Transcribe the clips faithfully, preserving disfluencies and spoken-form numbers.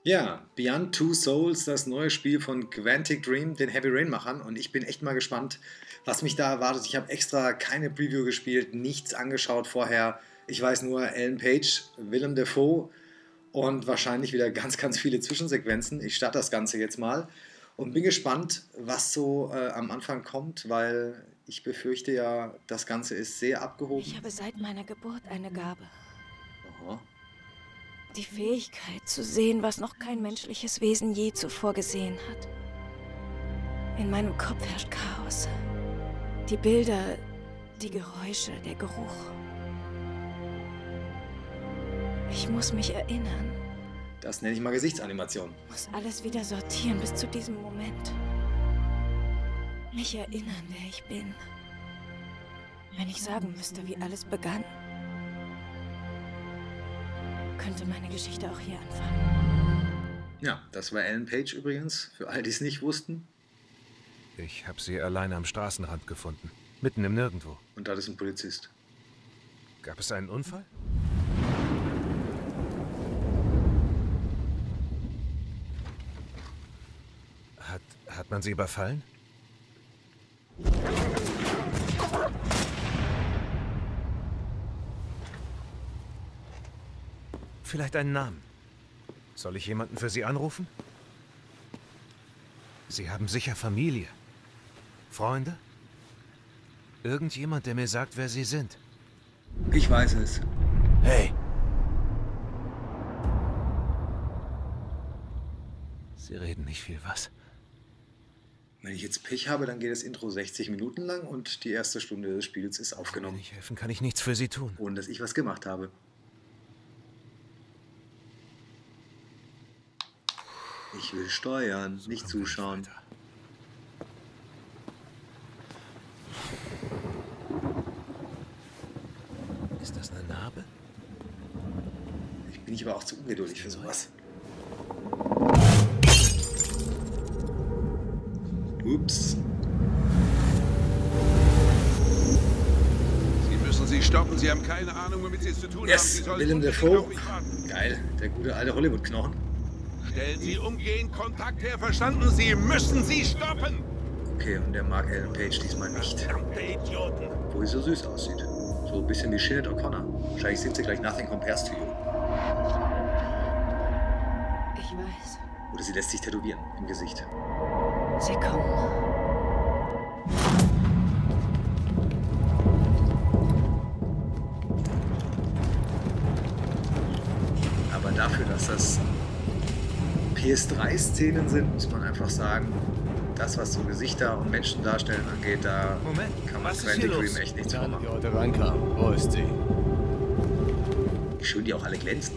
Ja, Beyond Two Souls, das neue Spiel von Quantic Dream, den Heavy Rain-Machern. Und ich bin echt mal gespannt, was mich da erwartet. Ich habe extra keine Preview gespielt, nichts angeschaut vorher. Ich weiß nur Ellen Page, Willem Dafoe und wahrscheinlich wieder ganz, ganz viele Zwischensequenzen. Ich starte das Ganze jetzt mal und bin gespannt, was so äh, am Anfang kommt, weil ich befürchte ja, das Ganze ist sehr abgehoben. Ich habe seit meiner Geburt eine Gabe. Aha. Die Fähigkeit zu sehen, was noch kein menschliches Wesen je zuvor gesehen hat. In meinem Kopf herrscht Chaos. Die Bilder, die Geräusche, der Geruch. Ich muss mich erinnern. Das nenne ich mal Gesichtsanimation. Muss alles wieder sortieren bis zu diesem Moment. Mich erinnern, wer ich bin. Wenn ich sagen müsste, wie alles begann, könnte meine Geschichte auch hier anfangen. Ja, das war Ellen Page übrigens, für all die es nicht wussten. Ich habe sie alleine am Straßenrand gefunden, mitten im Nirgendwo. Und das ist ein Polizist. Gab es einen Unfall? Hat, hat man sie überfallen? Vielleicht einen Namen. Soll ich jemanden für Sie anrufen? Sie haben sicher Familie. Freunde? Irgendjemand, der mir sagt, wer Sie sind. Ich weiß es. Hey! Sie reden nicht viel, was? Wenn ich jetzt Pech habe, dann geht das Intro sechzig Minuten lang und die erste Stunde des Spiels ist aufgenommen. Wenn ich helfen kann, ich nichts für Sie tun. Ohne dass ich was gemacht habe. Ich will steuern, So nicht kommen wir zuschauen. weiter. Ist das eine Narbe? Ich bin ich aber auch zu ungeduldig für sowas. Ups. Sie müssen sie stoppen. Sie haben keine Ahnung, womit Sie es zu tun haben. Sie Yes, sollen Willem unbedingt Dafoe. auf mich warten. Geil, der gute alte Hollywood-Knochen. Stellen Sie umgehend Kontakt her. Verstanden? Sie müssen sie stoppen. Okay, und der mag Ellen Page diesmal nicht. Verdammte Idioten. Wo sie so süß aussieht. So ein bisschen wie Sinead O'Connor. Wahrscheinlich singt sie gleich Nothing Compares to You. Ich weiß. Oder sie lässt sich tätowieren im Gesicht. Sie kommen. Aber dafür, dass das P S drei Szenen sind, muss man einfach sagen, das, was so Gesichter und Menschen darstellen angeht, da Moment, kann man was ist hier Quantic los? Dream echt nichts Dann, die vormachen. heute rankam. Wo ist sie? Wie schön die auch alle glänzen.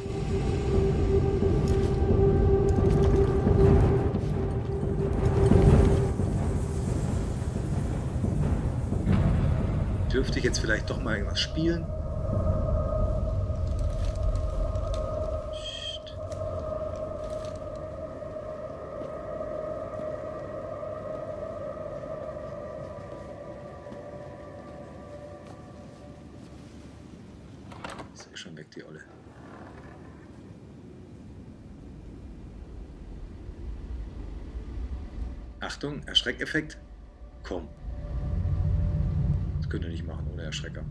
Dürfte ich jetzt vielleicht doch mal irgendwas spielen? Psst. Ist ja schon weg, die Olle. Achtung, Erschreckeffekt. Komm. Das könnt ihr nicht machen ohne Erschrecker.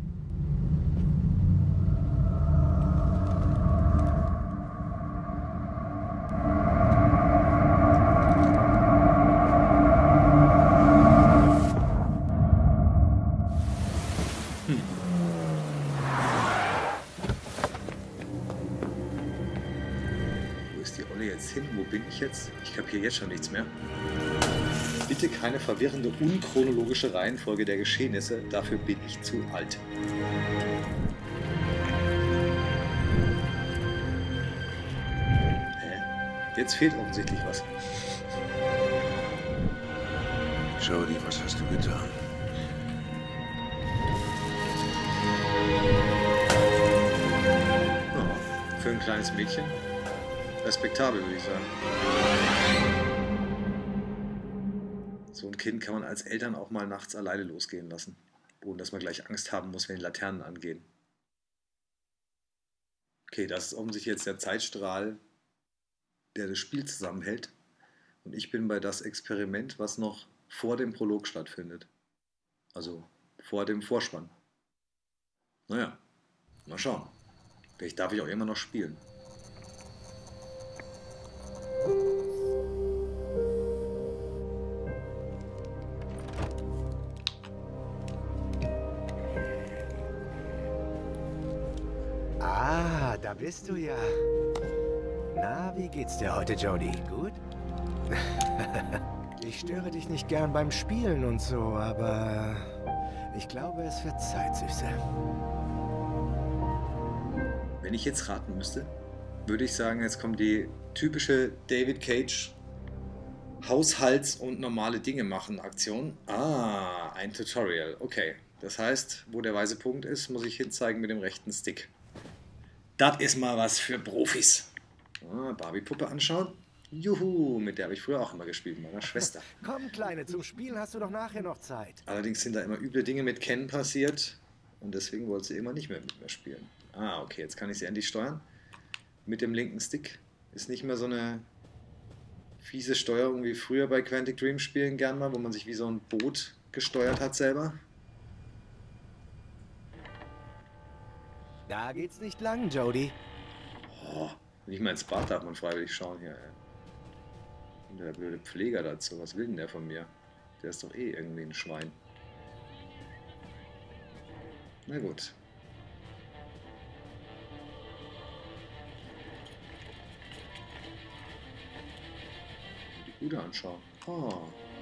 Hm. Wo ist die Olle jetzt hin? Wo bin ich jetzt? Ich kapiere jetzt schon nichts mehr. Bitte keine verwirrende, unchronologische Reihenfolge der Geschehnisse, dafür bin ich zu alt. Hä? Jetzt fehlt offensichtlich was. Jodie, was hast du getan? Oh, für ein kleines Mädchen. Respektabel, würde ich sagen. So ein Kind kann man als Eltern auch mal nachts alleine losgehen lassen, ohne dass man gleich Angst haben muss, wenn die Laternen angehen. Okay, das ist offensichtlich jetzt der Zeitstrahl der das Spiel zusammenhält. Und ich bin bei das Experiment, was noch vor dem Prolog stattfindet. Also vor dem Vorspann. Naja, mal schauen. Vielleicht darf ich auch immer noch spielen. Ah, da bist du ja. Na, wie geht's dir heute, Jodie? Gut? Ich störe dich nicht gern beim Spielen und so, aber ich glaube, es wird Zeit, Süße. Wenn ich jetzt raten müsste, würde ich sagen, jetzt kommt die typische David Cage Haushalts- und normale Dinge machen Aktion. Ah, ein Tutorial. Okay, das heißt, wo der weiße Punkt ist, muss ich hinzeigen mit dem rechten Stick. Das ist mal was für Profis. Ah, Barbie-Puppe anschauen. Juhu, mit der habe ich früher auch immer gespielt, mit meiner Schwester. Komm, Kleine, zum Spielen hast du doch nachher noch Zeit. Allerdings sind da immer üble Dinge mit Ken passiert und deswegen wollte sie immer nicht mehr mit mir spielen. Ah, okay, jetzt kann ich sie endlich steuern. Mit dem linken Stick. Ist nicht mehr so eine fiese Steuerung wie früher bei Quantic Dream Spielen gern mal, wo man sich wie so ein Boot gesteuert hat selber. Da geht's nicht lang, Jodie. Oh, nicht mal ins Bad darf man freiwillig schauen hier. Ey. Und der blöde Pfleger dazu, was will denn der von mir? Der ist doch eh irgendwie ein Schwein. Na gut. Die Uhr anschauen. Oh.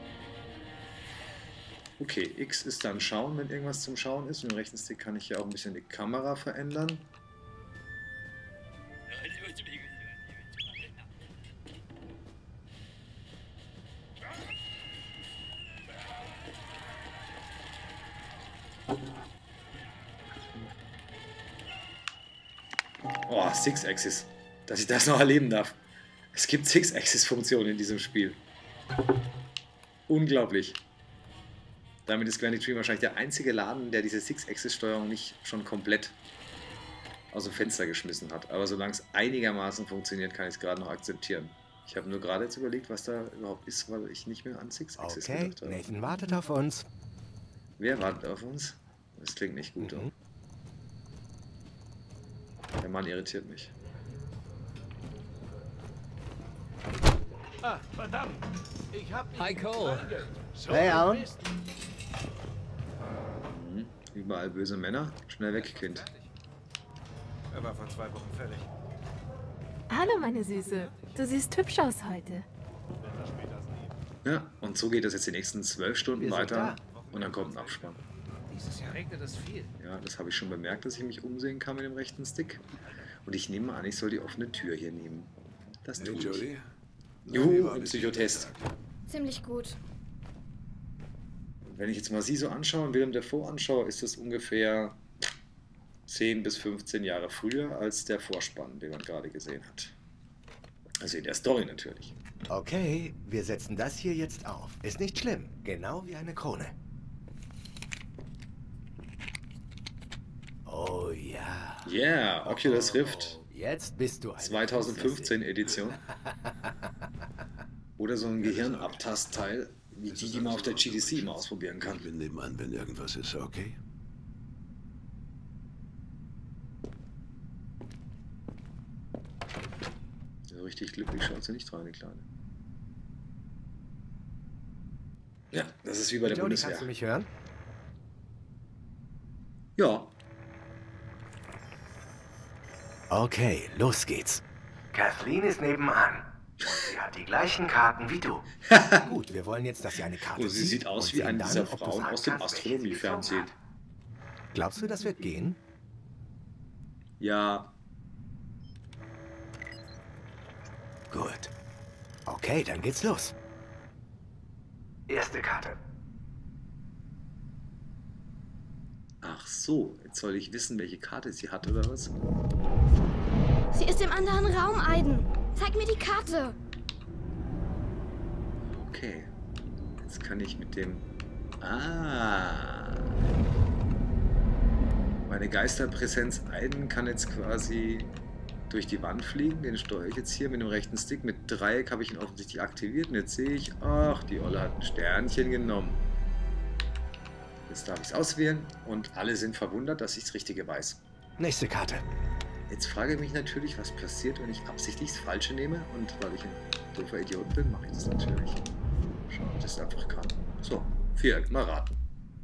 Okay, X ist dann schauen, wenn irgendwas zum Schauen ist. Und im rechten Stick kann ich ja auch ein bisschen die Kamera verändern. Oh, Six-Axis. Dass ich das noch erleben darf. Es gibt Six-Axis-Funktionen in diesem Spiel. Unglaublich. Damit ist Quantic Dream wahrscheinlich der einzige Laden, der diese Six-Axis-Steuerung nicht schon komplett aus dem Fenster geschmissen hat. Aber solange es einigermaßen funktioniert, kann ich es gerade noch akzeptieren. Ich habe nur gerade jetzt überlegt, was da überhaupt ist, weil ich nicht mehr an Six-Axis Okay, gedacht habe. Nathan wartet auf uns. Wer wartet auf uns? Das klingt nicht gut. Mhm. Der Mann irritiert mich. Ah, verdammt! Ich hab Hi, Cole. So Hey, Alan. Mist. Mhm. Überall böse Männer. Schnell weg, Kind. Er war vor zwei Wochen fertig. Hallo, meine Süße. Du siehst hübsch aus heute. Ja, und so geht es jetzt die nächsten zwölf Stunden Wir sind weiter und dann kommt ein Abspann. Dieses Jahr regnet es viel. Ja, das habe ich schon bemerkt, dass ich mich umsehen kann mit dem rechten Stick. Und ich nehme an, ich soll die offene Tür hier nehmen. Das Hey tue ich. Jodie. Juhu, ein Psychotest. Ziemlich gut. Wenn ich jetzt mal sie so anschaue und Willem Dafoe anschaue, ist das ungefähr zehn bis fünfzehn Jahre früher als der Vorspann, den man gerade gesehen hat. Also in der Story natürlich. Okay, wir setzen das hier jetzt auf. Ist nicht schlimm. Genau wie eine Krone. Oh ja. Yeah, Oculus Rift. Jetzt bist du eine zweitausendfünfzehn Edition. Oder so ein Gehirnabtastteil, wie die, die man auf der G D C mal ausprobieren kann. Ich bin nebenan, wenn irgendwas ist, okay? So richtig glücklich schaut sie nicht rein, die Kleine. Ja, das ist wie bei der Jodie, Bundeswehr. kannst du mich hören? Ja, Okay, los geht's. Kathleen ist nebenan. Und sie hat die gleichen Karten wie du. Gut, wir wollen jetzt, dass sie eine Karte und sie zieht sieht aus und wie sehen eine dann, dieser ob du Frauen sagen aus dem kannst, welche sie Astronomie-Fernsehen. gezogen hat. Glaubst du, das wird gehen? Ja, Gut. Okay, dann geht's los. Erste Karte. ach so, jetzt soll ich wissen, welche Karte sie hat oder was? Sie ist im anderen Raum, Aiden. Zeig mir die Karte. Okay, jetzt kann ich mit dem... Ah... Meine Geisterpräsenz Aiden kann jetzt quasi durch die Wand fliegen. Den steuere ich jetzt hier mit dem rechten Stick. Mit Dreieck habe ich ihn offensichtlich aktiviert. Und jetzt sehe ich, ach, die Olle hat ein Sternchen genommen. Jetzt darf ich es auswählen und alle sind verwundert, dass ich das Richtige weiß. Nächste Karte. Jetzt frage ich mich natürlich, was passiert, wenn ich absichtlich das Falsche nehme. Und weil ich ein doofer Idiot bin, mache ich das natürlich. Schauen, ob ich das einfach kann. So, Viereck, mal raten.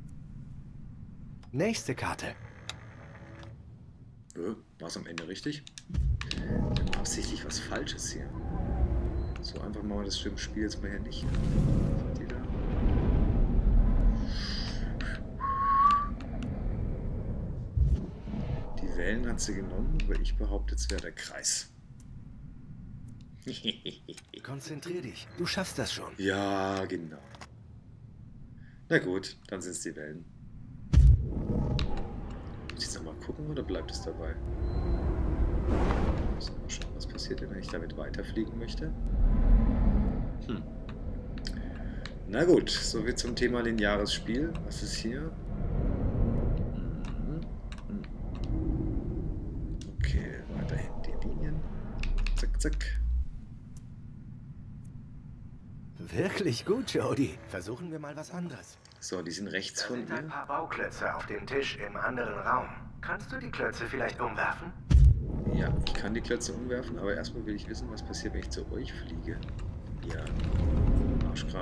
Nächste Karte. Äh, war es am Ende richtig? Ich habe absichtlich was Falsches hier. So einfach machen wir das Spiel jetzt mal hier nicht. Seht ihr da? Die Wellen hat sie genommen, aber ich behaupte, es wäre der Kreis. Konzentrier dich. Du schaffst das schon. Ja, genau. Na gut, dann sind es die Wellen. Muss ich jetzt nochmal gucken oder bleibt es dabei? Muss mal schauen, was passiert, wenn ich damit weiterfliegen möchte. Hm. Na gut, soviel zum Thema lineares Spiel. Was ist hier? Okay, weiterhin die Linien. Zack, zack. Wirklich gut, Jody. Versuchen wir mal was anderes. So, die sind rechts Da von sind ein ihr. paar Bauklötze auf dem Tisch im anderen Raum. Kannst du die Klötze vielleicht umwerfen? Ja, ich kann die Klötze umwerfen, aber erstmal will ich wissen, was passiert, wenn ich zu euch fliege. Ja, Arschkram.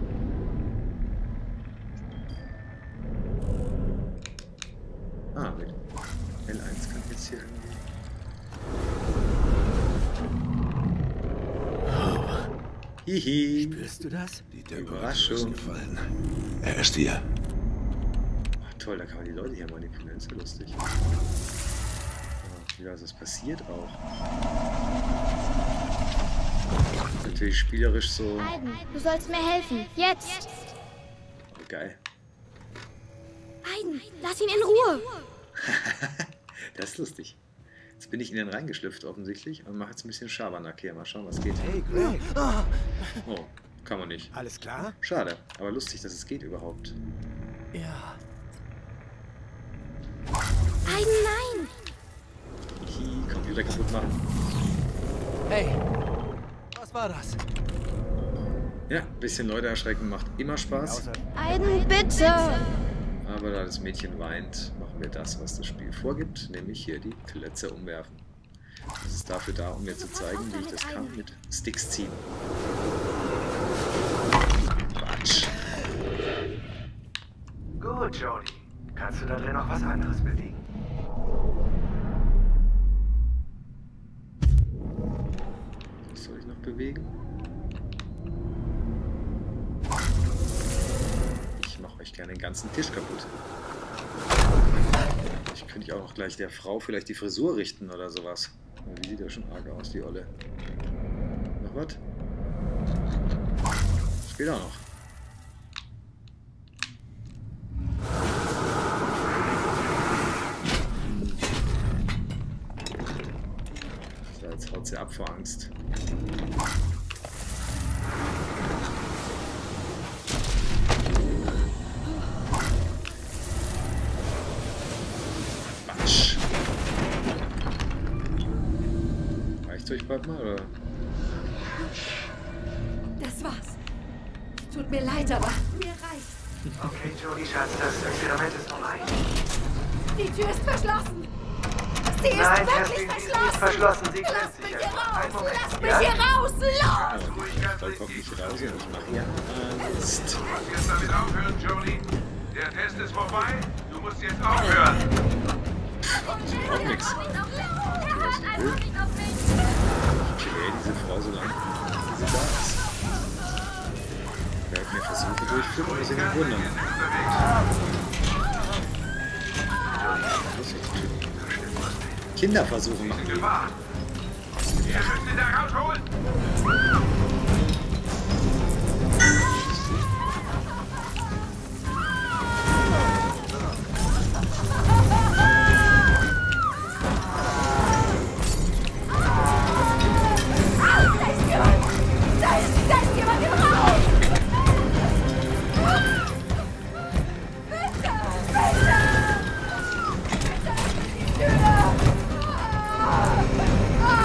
Ah, mit L eins kann ich jetzt hier irgendwie... Hihi. Spürst du das? Die Decke Überraschung. fallen. Er ist hier. Ach, toll, da kann man die Leute hier manipulieren, ist ja lustig. Ah, ja, das passiert auch. Natürlich spielerisch so... Aiden, du sollst mir helfen. Jetzt! Oh, geil. Aiden, lass ihn in Ruhe! Das ist lustig. Jetzt bin ich in den reingeschlüpft offensichtlich und mache jetzt ein bisschen Schabernack hier. Mal schauen, was geht. Hey, Greg. Oh, kann man nicht. Alles klar? Schade, aber lustig, dass es geht überhaupt. Ja. Aiden, nein! Hi, Computer kaputt machen. Hey, was war das? Ja, ein bisschen Leute erschrecken macht immer Spaß. Aiden, bitte! Aber da das Mädchen weint, machen wir das, was das Spiel vorgibt, nämlich hier die Klötze umwerfen. Das ist dafür da, um mir zu zeigen, wie ich das kann, mit Sticks ziehen. Quatsch. Gut, Jody. Kannst du da drin noch was anderes bewegen? Was soll ich noch bewegen? Ich mache euch gerne den ganzen Tisch kaputt. Ich könnte ich auch noch gleich der Frau vielleicht die Frisur richten oder sowas. Die sieht ja schon arg aus, die Olle. Noch was? Das geht auch noch. So, jetzt haut sie ab vor Angst. Quatsch. Reicht's euch bald mal, oder? Das war's. Es tut mir leid, aber mir reicht. Okay, Jody, Schatz, das Experiment ist vorbei. Die Tür ist verschlossen. Sie ist Nein, wirklich Kerstin, sie ist verschlossen. nicht verschlossen. Sie Lass klemmt mich sich hier einfach. raus. Einen Moment, Lass mich ja? hier raus. Los! Da kommt nicht raus und ich mache hier Angst. Du musst jetzt damit aufhören, Jody. Der Test ist vorbei. Du musst jetzt aufhören. Auch nix. Ich quäl diese Frau so lange, wie sie da ist. Ich werde mir Versuche durchführen und sie nicht wundern. Kinderversuche machen. Gefahr. Ihr müsst ihn da rausholen. Da ist, da ist jemand im Raum. Bitte, bitte. Bitte, die Tür. Ah,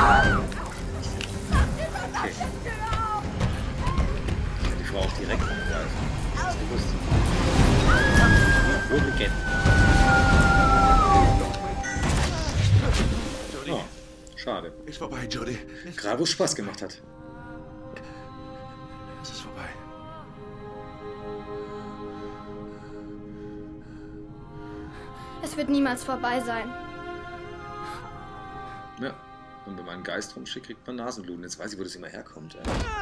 Schade. Ist vorbei, Jody. Gerade wo es Spaß gemacht hat. Es ist vorbei. Es wird niemals vorbei sein. Ja. Und wenn man einen Geist rumschickt, kriegt man Nasenbluten. Jetzt weiß ich, wo das immer herkommt. Ey.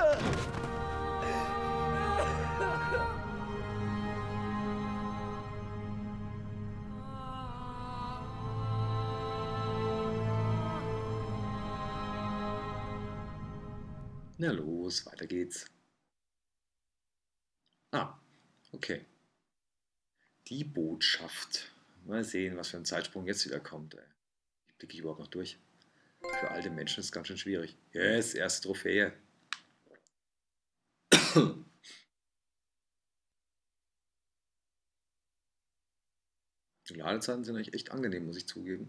Na los, weiter geht's. Ah, okay. Die Botschaft. Mal sehen, was für ein Zeitsprung jetzt wieder kommt. Ey. Blicke ich überhaupt noch durch? Für alte Menschen ist es ganz schön schwierig. Yes, erste Trophäe. Die Ladezeiten sind eigentlich echt angenehm, muss ich zugeben.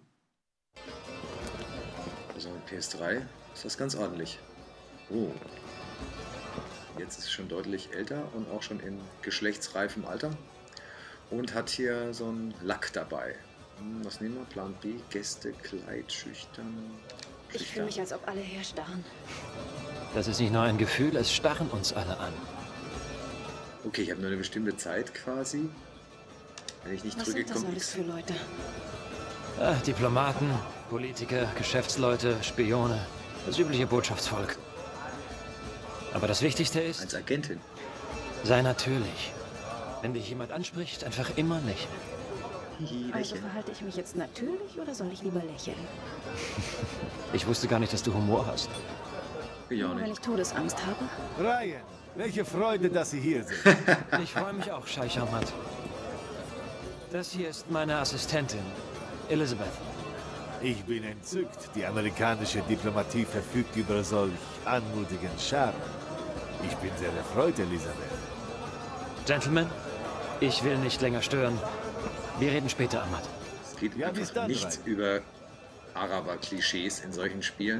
Also mit P S drei ist das ganz ordentlich. Oh. Jetzt ist es schon deutlich älter und auch schon in geschlechtsreifem Alter. Und hat hier so einen Lack dabei. Hm, was nehmen wir? Plan B, Gäste, Kleid, schüchtern. Ich fühle mich, als ob alle herstarren. Das ist nicht nur ein Gefühl, es starren uns alle an. Okay, ich habe nur eine bestimmte Zeit quasi. Wenn ich nicht Was drücke, sind das kommt alles nichts. für Leute? Ah, Diplomaten, Politiker, Geschäftsleute, Spione, das übliche Botschaftsvolk. Aber das Wichtigste ist, Als Agentin. sei natürlich. Wenn dich jemand anspricht, einfach immer lächeln. Hihi, Also lächeln. verhalte ich mich jetzt natürlich oder soll ich lieber lächeln? Ich wusste gar nicht, dass du Humor hast. Ich auch Nur wenn nicht. ich Todesangst habe? Ryan, welche Freude, dass Sie hier sind. Ich freue mich auch, Scheich Ahmad. Das hier ist meine Assistentin, Elizabeth. Ich bin entzückt. Die amerikanische Diplomatie verfügt über solch anmutigen Charme. Ich bin sehr erfreut, Elisabeth. Gentlemen, ich will nicht länger stören. Wir reden später, Ahmad. Es geht Ja, bis einfach dann, nichts Ryan. über Araber-Klischees in solchen Spielen.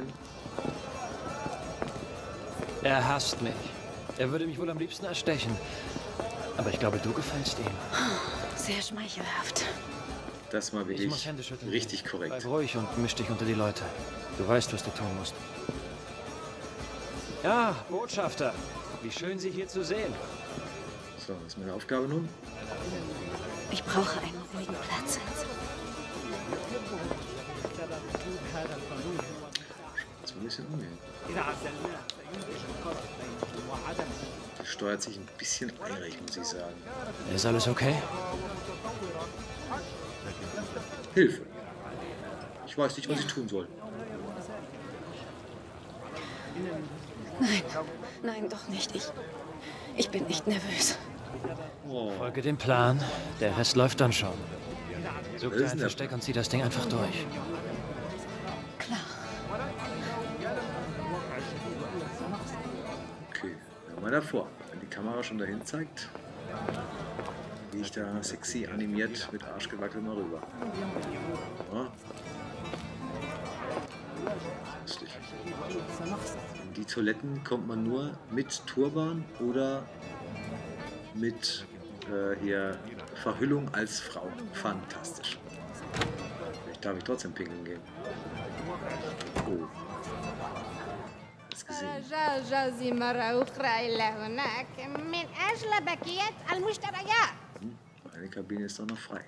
Er hasst mich. Er würde mich wohl am liebsten erstechen. Aber ich glaube, du gefällst ihm. Sehr schmeichelhaft. Das mal Ich wirklich muss Hände schütteln. richtig korrekt. Bleib ruhig und misch dich unter die Leute. Du weißt, was du tun musst. Ja, Botschafter. Wie schön, Sie hier zu sehen. So, was ist meine Aufgabe nun? Ich brauche einen ruhigen Platz. Jetzt mal ein bisschen umgehen. Das steuert sich ein bisschen eilig, muss ich sagen. Ist alles okay? Hilfe. Ich weiß nicht, was ich tun soll. Nein, nein, doch nicht. Ich, ich bin nicht nervös. Oh, Folge dem Plan. Der Rest läuft dann schon. Such Was ist dir denn ein der Versteck und zieh das Ding einfach durch. Klar. okay. Ja, mal davor. Wenn die Kamera schon dahin zeigt, gehe ich da sexy animiert mit Arschgewackel mal rüber. Ja. Lustig. In die Toiletten kommt man nur mit Turban oder mit äh, hier Verhüllung als Frau. Fantastisch. Vielleicht darf ich trotzdem pinkeln gehen. Oh. Hast gesehen. جوزي مرة أخرى إلى هناك من أجل بقية المشتريات. Hm, eine Kabine ist doch noch frei.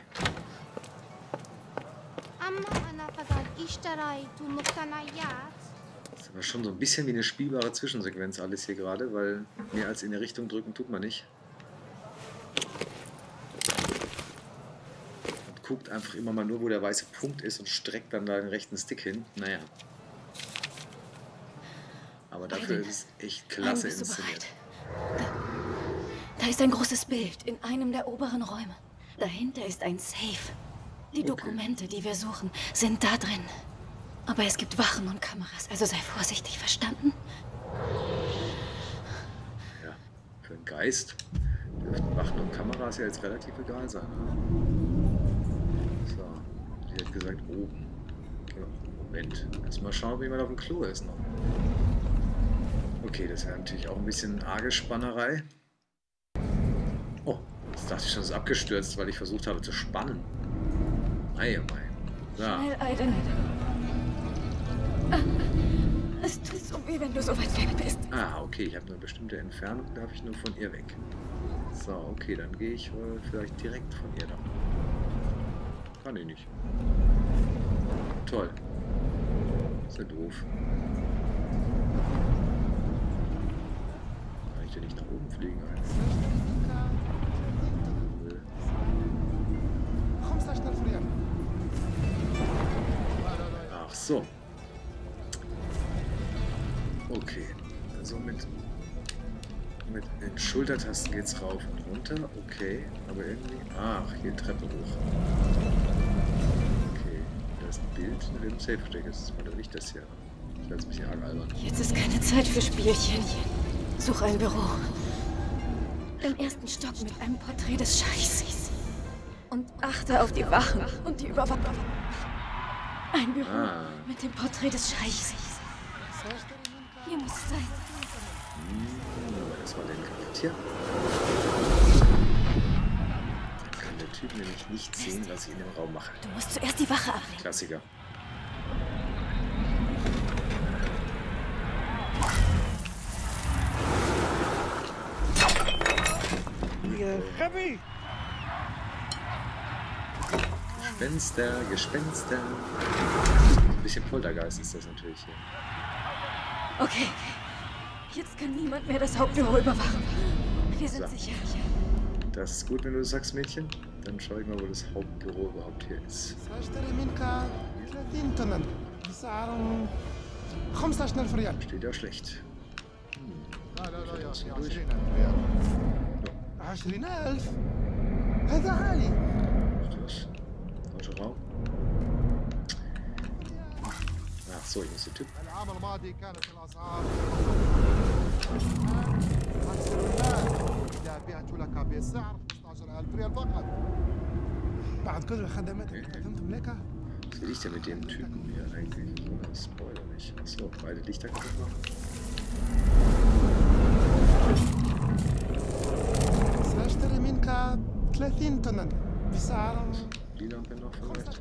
أما أنا فقد اشتريت مقتنيات. Das ist aber schon so ein bisschen wie eine spielbare Zwischensequenz alles hier gerade, weil mehr als in die Richtung drücken tut man nicht. Und guckt einfach immer mal nur, wo der weiße Punkt ist und streckt dann da den rechten Stick hin. Naja. Aber dafür ist es echt klasse Nein, bist du inszeniert. bereit? Da, da ist ein großes Bild in einem der oberen Räume. Dahinter ist ein Safe. Die Dokumente, die wir suchen, sind da drin. Aber es gibt Wachen und Kameras, also sei vorsichtig, verstanden? Ja, für einen Geist dürften Wachen und Kameras ja jetzt relativ egal sein. So, sie hat gesagt oben. Ja, Moment, erstmal schauen, wie man auf dem Klo ist noch. Okay, das wäre natürlich auch ein bisschen arge Spannerei. Oh, jetzt dachte ich schon, es ist abgestürzt, weil ich versucht habe zu spannen. Ei, ei. Ja. Schnell, Aiden. Es tut so weh, wenn du so weit weg bist. Ah, okay, ich habe eine bestimmte Entfernung, darf ich nur von ihr weg. So, okay, dann gehe ich wohl vielleicht direkt von ihr dann. Kann ich nicht. Toll. Ist ja doof. Kann ich denn nicht nach oben fliegen? Ach so. Okay. Also mit, mit den Schultertasten geht's rauf und runter. Okay. Aber irgendwie... Ach, hier Treppe hoch. Okay. Da ist ein Bild, in dem Safe steckt. Das war doch nicht das hier. Ich werde ein bisschen arg albern. Jetzt ist keine Zeit für Spielchen. Such ein Büro. Im ersten Stock mit einem Porträt des Scheichs. Und achte auf die Wachen und die Überwachung. Ein Büro ah. mit dem Porträt des Scheichs. Hier muss es sein. Hm, das war der kaputt hier. Dann kann der Typ nämlich nicht sehen, was ich in dem Raum mache. Du musst zuerst die Wache abbrechen. Klassiker. Gespenster, Gespenster. Ein bisschen Poltergeist ist das natürlich hier. Okay. Jetzt kann niemand mehr das Hauptbüro überwachen. Wir sind so sicher. Das ist gut, wenn du das sagst, Mädchen. Dann schau ich mal, wo das Hauptbüro überhaupt hier ist. Steht ja schlecht. Hm. Was? Falscher Raum. Ach so, ich muss den Typ. Okay. Was will ich denn mit dem Typen hier eigentlich? Oder Spoiler nicht. Achso, beide Lichter kaputt machen. Die Lampe noch vielleicht.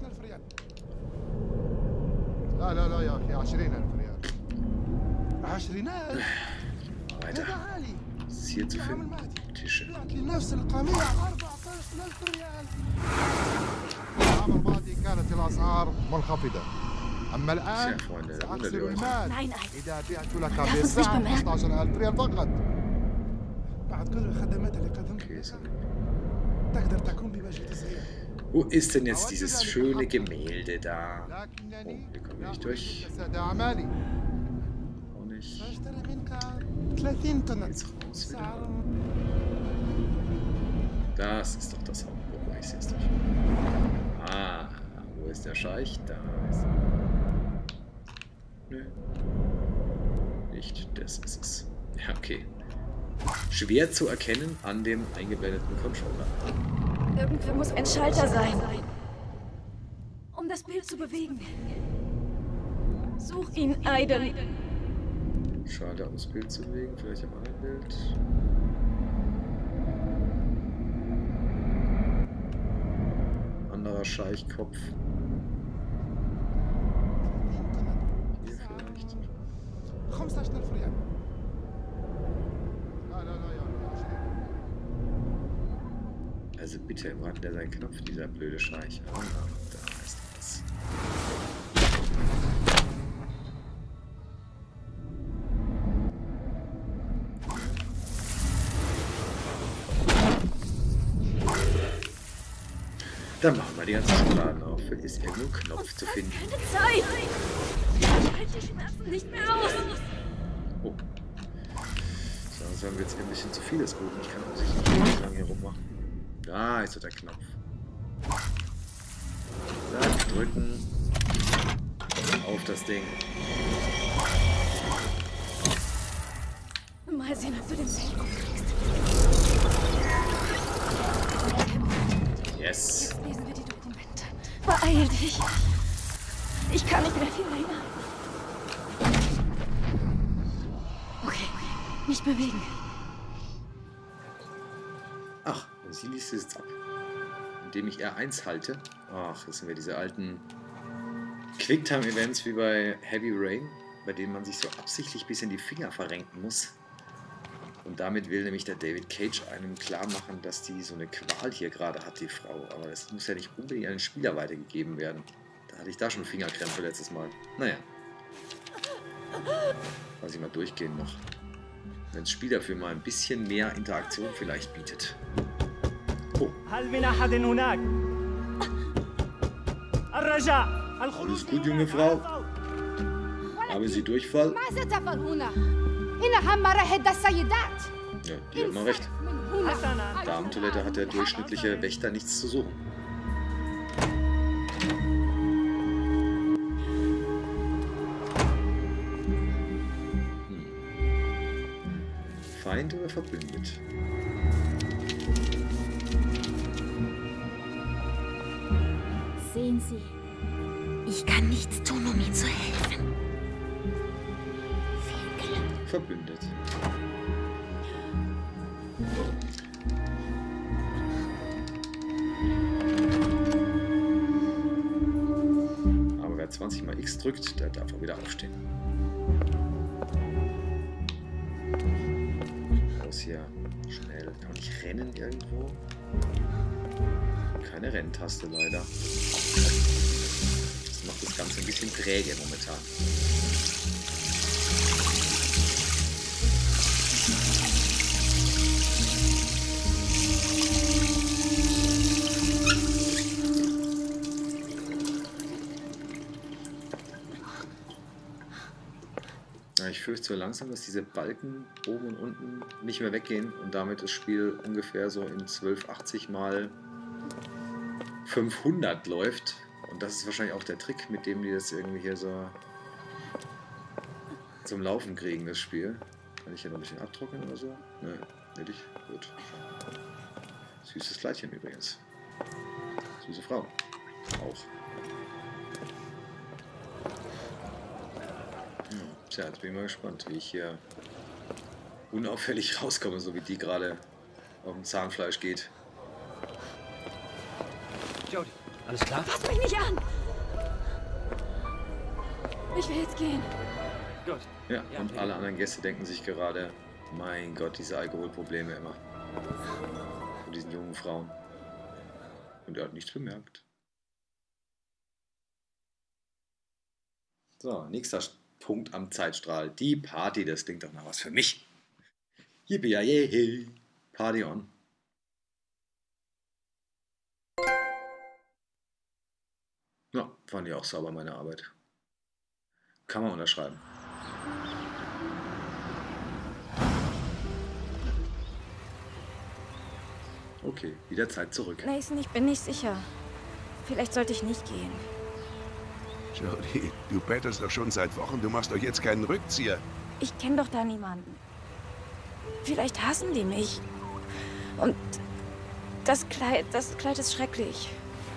لا لا لا يا اخي عشرين ألف ريال عشرين ألف weiter. Was ist hier zu finden? Tische. لنفس القميع أربعة عشر ألف ريال العام الماضي كانت الأسعار منخفضة أما الآن سأخسر المال إذا بعت لك بسعر خمسة عشر ألف ريال فقط بعد كل الخدمات اللي قدمتها تقدر تكون بوجه صغير. Wo ist denn jetzt dieses schöne Gemälde da? Oh, hier kommen wir nicht durch. Auch nicht. Jetzt raus wieder. Das ist doch das Hauptbüro, ich sehe es nicht. Ah, wo ist der Scheich? Da ist er. Nö. Nicht, das ist es. Ja, okay. Schwer zu erkennen an dem eingeblendeten Controller. Irgendwo muss ein Schalter sein, um das Bild zu bewegen. Such ihn, Aiden. Schalter, um das Bild zu bewegen, vielleicht am anderen Bild. Anderer Scheichkopf. Hier vielleicht. Also bitte, wo hat der seinen Knopf, dieser blöde Scheich? Ah, da ist was. Dann machen wir die ganzen Schubladen auf. Ist irgendwo ein Knopf zu finden? Keine Zeit! Ich halte die Schmerzen nicht mehr aus! Oh. So, sagen wir jetzt ein bisschen zu vieles gut. Ich kann auch sich nicht lange hier rummachen. Da ist so der Knopf. Zack, drücken. Auf das Ding. Mal sehen, ob du den Safe kriegst. Yes. Jetzt lesen wir die Dokumente. Beeil dich. Ich kann nicht mehr viel länger. Okay, nicht bewegen. Ach, sie liest es jetzt ab. Indem ich R eins halte. Ach, das sind wir diese alten Quicktime-Events wie bei Heavy Rain, bei denen man sich so absichtlich bis in die Finger verrenken muss. Und damit will nämlich der David Cage einem klar machen, dass die so eine Qual hier gerade hat, die Frau. Aber das muss ja nicht unbedingt an den Spieler weitergegeben werden. Da hatte ich da schon Fingerkrämpfe letztes Mal. Naja. Lass ich mal durchgehen noch. Wenn das Spiel dafür mal ein bisschen mehr Interaktion vielleicht bietet. Oh. Alles gut, junge Frau? Haben Sie Durchfall? Ja, die hat mal recht. Damentoilette hat der durchschnittliche Wächter nichts zu suchen. Hm. Feind oder verbündet? Sehen Sie, ich kann nichts tun, um Ihnen zu helfen. Verbündet. Aber wer zwanzig mal X drückt, der darf auch wieder aufstehen. Raus hier. Schnell. Kann man nicht rennen irgendwo? Keine Renntaste leider. Das macht das Ganze ein bisschen träge momentan. Ich fürchte so langsam, dass diese Balken oben und unten nicht mehr weggehen und damit das Spiel ungefähr so in zwölf achtzig mal fünfhundert läuft. Und das ist wahrscheinlich auch der Trick, mit dem die das irgendwie hier so zum Laufen kriegen, das Spiel. Kann ich hier noch ein bisschen abtrocknen oder so? Nö, nötig. Gut. Süßes Kleidchen übrigens. Süße Frau. Auch. Tja, jetzt bin ich mal gespannt, wie ich hier unauffällig rauskomme, so wie die gerade auf dem Zahnfleisch geht. Jodie, alles klar? Fass mich nicht an! Ich will jetzt gehen. Gut. Ja, ja, und alle anderen Gäste denken sich gerade, mein Gott, diese Alkoholprobleme immer. Von diesen jungen Frauen. Und er hat nichts bemerkt. So, nächster Punkt am Zeitstrahl. Die Party, das klingt doch nach was für mich. Yippie-yay, Party on. Ja, fand ich auch sauber, meine Arbeit. Kann man unterschreiben. Okay, wieder Zeit zurück. Nathan, ich bin nicht sicher. Vielleicht sollte ich nicht gehen. Jodie, du bettelst doch schon seit Wochen. Du machst doch jetzt keinen Rückzieher. Ich kenne doch da niemanden. Vielleicht hassen die mich. Und das Kleid, das Kleid ist schrecklich.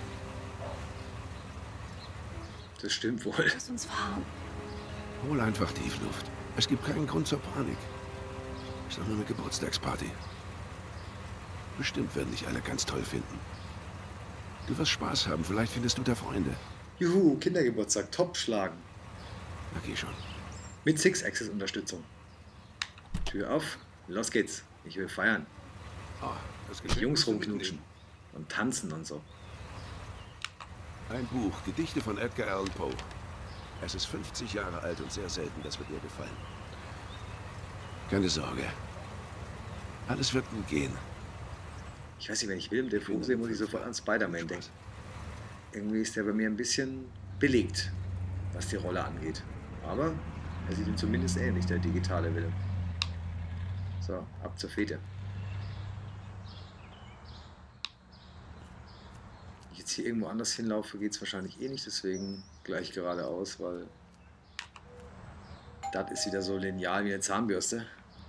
Das stimmt wohl. Lass uns fahren. Hol einfach Tiefluft. Es gibt keinen Grund zur Panik. Ist doch nur eine Geburtstagsparty. Bestimmt werden dich alle ganz toll finden. Du wirst Spaß haben. Vielleicht findest du da Freunde. Juhu, Kindergeburtstag, top schlagen. Na, geh schon. Mit Six-Axis-Unterstützung. Tür auf, los geht's. Ich will feiern. Oh, das Die Jungs rumknutschen und tanzen und so. Ein Buch, Gedichte von Edgar Allan Poe. Es ist fünfzig Jahre alt und sehr selten, das wird dir gefallen. Keine Sorge. Alles wird gut gehen. Ich weiß nicht, wenn ich Willem Dafoe sehe, muss ich sofort an Spider-Man denken. Irgendwie ist der bei mir ein bisschen belegt, was die Rolle angeht. Aber er sieht ihm zumindest ähnlich, der digitale Willem. So, ab zur Fete. Wenn ich jetzt hier irgendwo anders hinlaufe, geht es wahrscheinlich eh nicht, deswegen gleich geradeaus, weil das ist wieder so lineal wie eine Zahnbürste.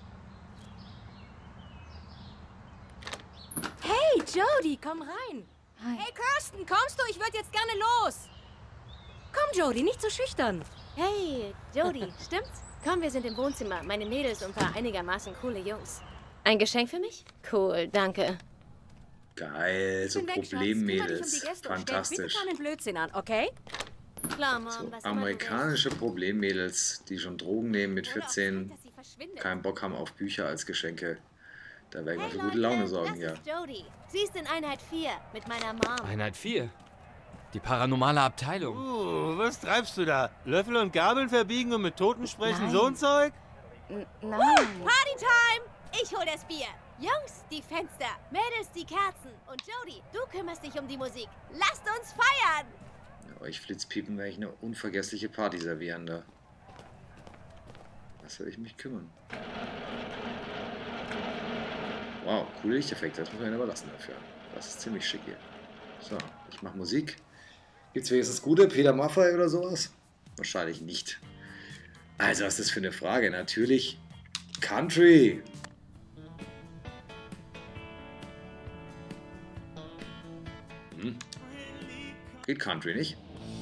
Hey, Jodie, komm rein. Hi. Hey, Kirsten, kommst du? Ich würde jetzt gerne los. Komm, Jodie, nicht so schüchtern. Hey, Jodie, stimmt's? Komm, wir sind im Wohnzimmer. Meine Mädels und ein paar einigermaßen coole Jungs. Ein Geschenk für mich? Cool, danke. Geil, so Problemmädels. Um Fantastisch. Stell bitte keinen Blödsinn an, okay? Klar, Mom, So, was amerikanische Problemmädels, die schon Drogen nehmen mit vierzehn, keinen Bock haben auf Bücher als Geschenke. Da werden wir für gute Laune sorgen hier. Das ist Jodie. Sie ist in Einheit vier mit meiner Mom. Einheit vier? Die paranormale Abteilung. Uh, was treibst du da? Löffel und Gabeln verbiegen und mit Toten sprechen, Nein. so ein Zeug? N nein. Uh, Partytime! Ich hol das Bier. Jungs, die Fenster. Mädels, die Kerzen. Und Jodie, du kümmerst dich um die Musik. Lasst uns feiern! Ja, euch Flitzpiepen werde ich eine unvergessliche Party servieren da. Was soll ich mich kümmern? Wow, coole Lichteffekte, das muss man ja überlassen dafür. Das ist ziemlich schick hier. So, ich mache Musik. Gibt's wenigstens gute Peter Maffay oder sowas? Wahrscheinlich nicht. Also, was ist das für eine Frage? Natürlich Country. Hm. Geht Country nicht?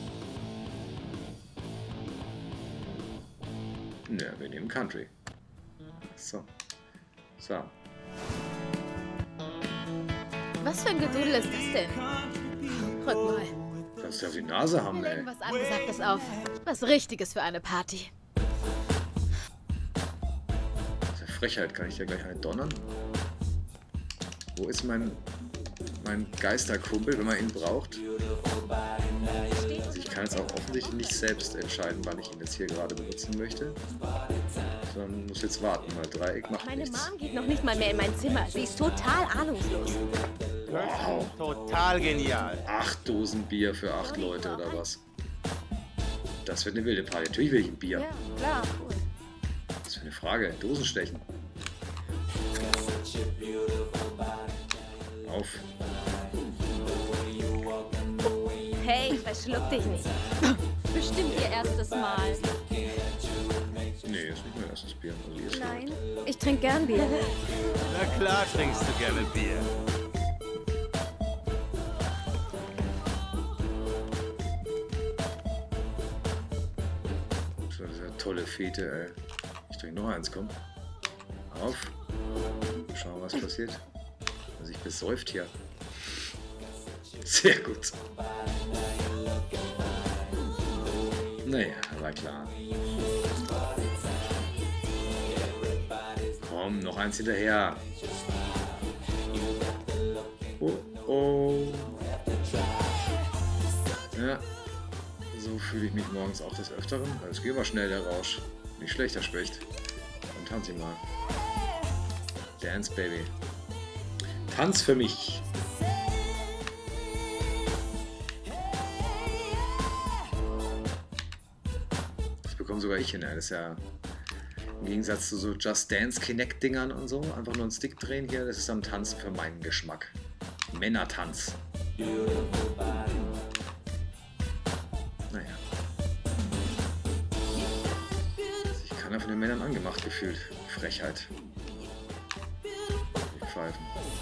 Nö, wir nehmen Country. So. So. Was für ein Gedudel ist das denn? Rück mal. Kannst du auf die Nase haben, Wir ey. legen was Angesagtes auf. Was Richtiges für eine Party. Das ist ja Frechheit, kann ich dir gleich einen donnern? Wo ist mein, mein Geisterkumpel, wenn man ihn braucht? Also ich kann jetzt auch offensichtlich nicht selbst entscheiden, wann ich ihn jetzt hier gerade benutzen möchte. Sondern muss jetzt warten, weil Dreieck macht Meine nichts. Mom geht noch nicht mal mehr in mein Zimmer. Sie ist total ahnungslos. Wow. Total genial. Acht Dosen Bier für acht Leute oder was? Das wird eine wilde Party. Natürlich will ich ein Bier. Ja, klar, cool. Was für eine Frage. Dosen stechen. Auf. Hey, verschluck dich nicht. Bestimmt ihr erstes Mal. Nee, ist nicht mein erstes Bier. Also hier ist Nein, ich trinke gern Bier. Na klar trinkst du gerne Bier. So, das ist eine tolle Fete, ey. Ich trinke noch eins, komm. Auf. Schauen, was passiert. Also ich besäuft hier. Sehr gut. Naja, war klar. Komm, noch eins hinterher. Oh, oh. Ja, so fühle ich mich morgens auch des Öfteren. Es geht mal schnell, der Rausch. Nicht schlecht, der Specht. Dann tanz ich mal. Dance, Baby. Tanz für mich. Das bekomme sogar ich hin. Das ist ja im Gegensatz zu so Just Dance Kinect-Dingern und so. Einfach nur einen Stick drehen hier. Das ist am Tanzen für meinen Geschmack. Männertanz. Naja. Ich kann ja von den Männern angemacht gefühlt. Frechheit. Die Pfeifen.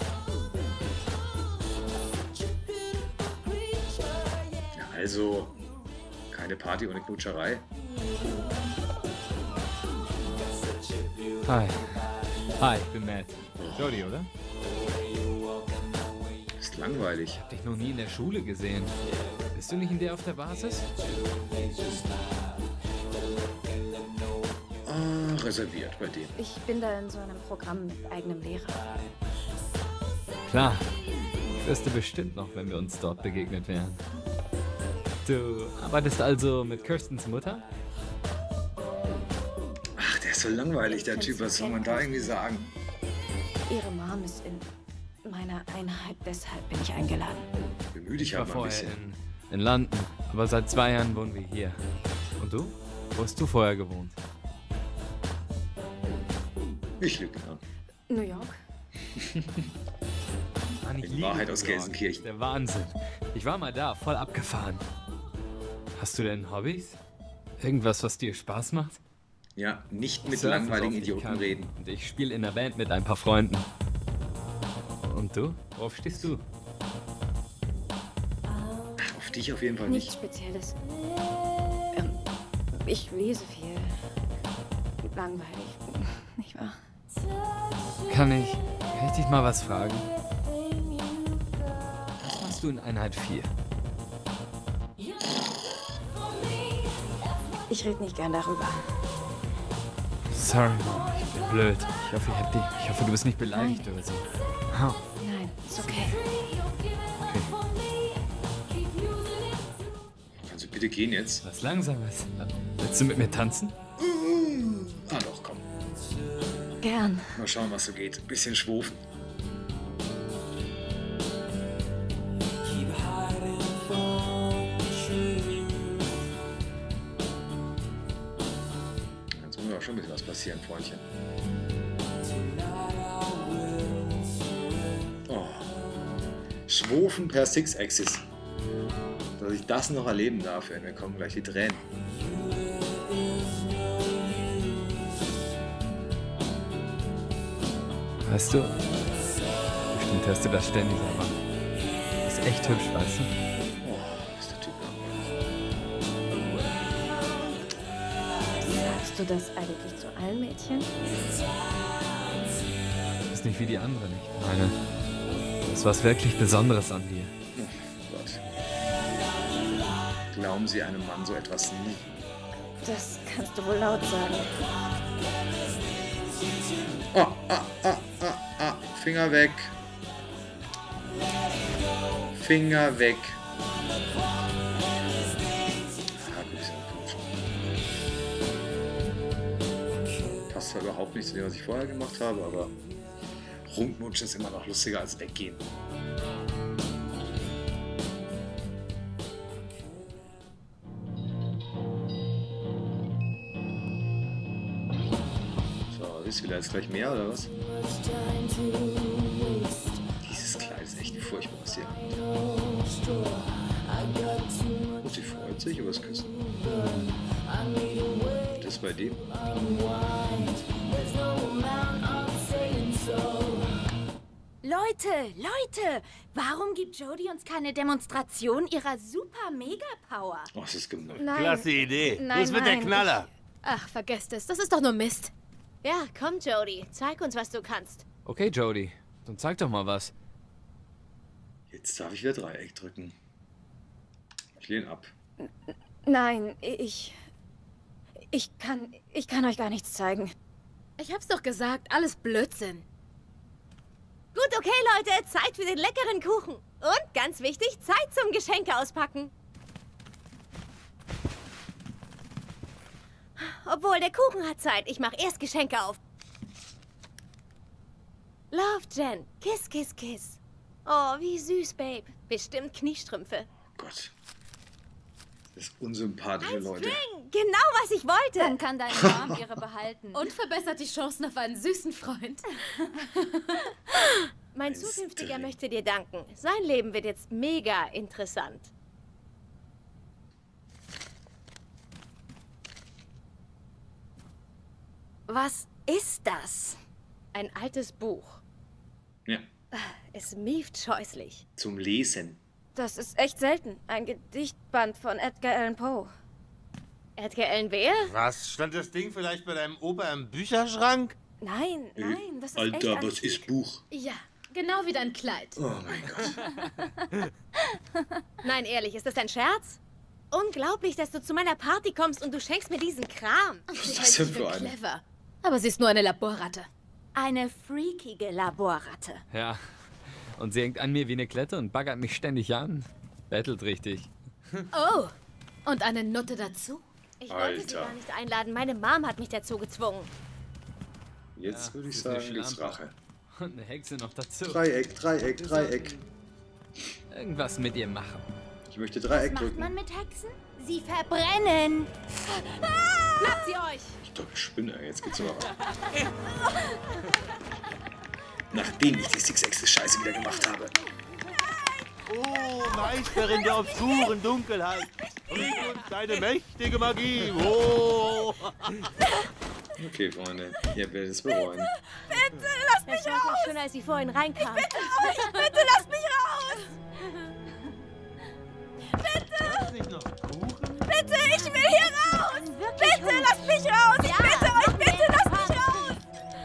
Ja, also, keine Party ohne Knutscherei. Hi. Hi, ich bin Matt. Jodie, oder? Ist langweilig. Ich hab dich noch nie in der Schule gesehen. Bist du nicht in der auf der Basis? Ah, reserviert bei dem. Ich bin da in so einem Programm mit eigenem Lehrer. Klar. Ich wüsste bestimmt noch, wenn wir uns dort begegnet wären. Du arbeitest also mit Kirstens Mutter? Ach, der ist so langweilig, der Typ. Was soll man da irgendwie sagen? Ihre Mom ist in meiner Einheit, deshalb bin ich eingeladen. Bemühe dich Ich war halt mal ein vorher bisschen. in, in London, aber seit zwei Jahren wohnen wir hier. Und du? Wo hast du vorher gewohnt? Ich lüge an. New York? Mann, ich In liebe Wahrheit aus New York. Gelsenkirchen. Der Wahnsinn. Ich war mal da, voll abgefahren. Hast du denn Hobbys? Irgendwas, was dir Spaß macht? Ja, nicht mit Surfen langweiligen so oft ich Idioten kann. reden. Und ich spiele in der Band mit ein paar Freunden. Und du? Worauf stehst du? Auf dich auf jeden Fall Nichts nicht. Spezielles. Ähm, ich lese viel. Langweilig, nicht wahr? Kann ich, kann ich dich mal was fragen? Was machst du in Einheit vier? Ich rede nicht gern darüber. Sorry, Mom, ich bin blöd. Ich hoffe, ich, hab dich, ich hoffe, du bist nicht beleidigt Nein. oder so. Oh. Nein, ist okay. Kannst du bitte gehen jetzt? Was Langsames. Willst du mit mir tanzen? Ah doch, komm. Gern. Mal schauen, was so geht. Ein bisschen schwufen. Jetzt muss ja schon ein bisschen was passieren, Freundchen. Oh. Schwufen per Six-Axis. Dass ich das noch erleben darf, mir kommen gleich die Tränen. Weißt du, bestimmt hörst du das ständig, aber ist echt hübsch, weißt du? Oh, ist der Typ Sagst du das eigentlich zu allen Mädchen? Du bist nicht wie die anderen, ich meine, das ist was wirklich Besonderes an dir. Oh Gott. Glauben Sie einem Mann so etwas nie? Das kannst du wohl laut sagen. Oh, ah, ah, ah, ah. Finger weg. Finger weg. Ah, gut, ist ja gut. Passt zwar überhaupt nicht zu dem, was ich vorher gemacht habe, aber rumknutschen ist immer noch lustiger als weggehen. Ist wieder jetzt gleich mehr, oder was? Dieses Kleid ist echt furchtbar, was hier kommt. Oh, sie freut sich über das Küssen. Das bei dem. Leute, Leute, warum gibt Jodie uns keine Demonstration ihrer Super-Mega-Power? Oh, das ist gemein. Nein. Klasse Idee. Nein, das wird nein, der Knaller. Ich, ach, vergesst es. Das ist doch nur Mist. Ja, komm, Jodie. Zeig uns, was du kannst. Okay, Jodie. Dann zeig doch mal was. Jetzt darf ich wieder Dreieck drücken. Ich lehne ab. Nein, ich... Ich kann... Ich kann euch gar nichts zeigen. Ich hab's doch gesagt, alles Blödsinn. Gut, okay, Leute. Zeit für den leckeren Kuchen. Und, ganz wichtig, Zeit zum Geschenke auspacken. Obwohl, der Kuchen hat Zeit. Ich mache erst Geschenke auf. Love, Jen. Kiss, kiss, kiss. Oh, wie süß, Babe. Bestimmt Kniestrümpfe. Oh Gott. Das ist unsympathische Leute. String. Genau, was ich wollte. Dann kann deine Mom ihre behalten. Und verbessert die Chancen auf einen süßen Freund. Mein Zukünftiger möchte dir danken. Sein Leben wird jetzt mega interessant. Was ist das? Ein altes Buch. Ja. Es mieft scheußlich. Zum Lesen. Das ist echt selten. Ein Gedichtband von Edgar Allan Poe. Edgar Allan wer? Was? Stand das Ding vielleicht bei deinem Opa im Bücherschrank? Nein, nein, das ist Alter, echt was ist Buch? Ja, genau wie dein Kleid. Oh mein Gott. Nein, ehrlich, ist das dein Scherz? Unglaublich, dass du zu meiner Party kommst und du schenkst mir diesen Kram. Was ist das denn für eine? Clever. Aber sie ist nur eine Laborratte. Eine freakige Laborratte. Ja. Und sie hängt an mir wie eine Klette und baggert mich ständig an. Bettelt richtig. Oh, und eine Nutte dazu? Ich wollte sie gar nicht einladen. Meine Mom hat mich dazu gezwungen. Jetzt Ja, würde ich ist sagen, eine gibt's Schlampe. Rache. Und eine Hexe noch dazu. Dreieck, Dreieck, Dreieck. Irgendwas mit ihr machen. Ich möchte Dreieck Was macht drücken. man mit Hexen? Sie verbrennen. Bleibt sie euch! Ich glaube, ich spinne. Jetzt geht's aber. Nachdem ich die Six-Axis-Scheiße wieder gemacht habe. Oh, Meisterin der obskuren Dunkelheit. Bring uns deine mächtige Magie. Oh. Okay, Freunde. Ihr werdet es bereuen. Bitte, lass mich raus! Das war schöner, als sie vorhin reinkam. Ich bitte euch, bitte lasst mich raus! Bitte! Nicht noch Kuchen? Bitte, ich will hier raus! Bitte, lasst mich raus! Ich bitte euch, bitte, lasst mich raus!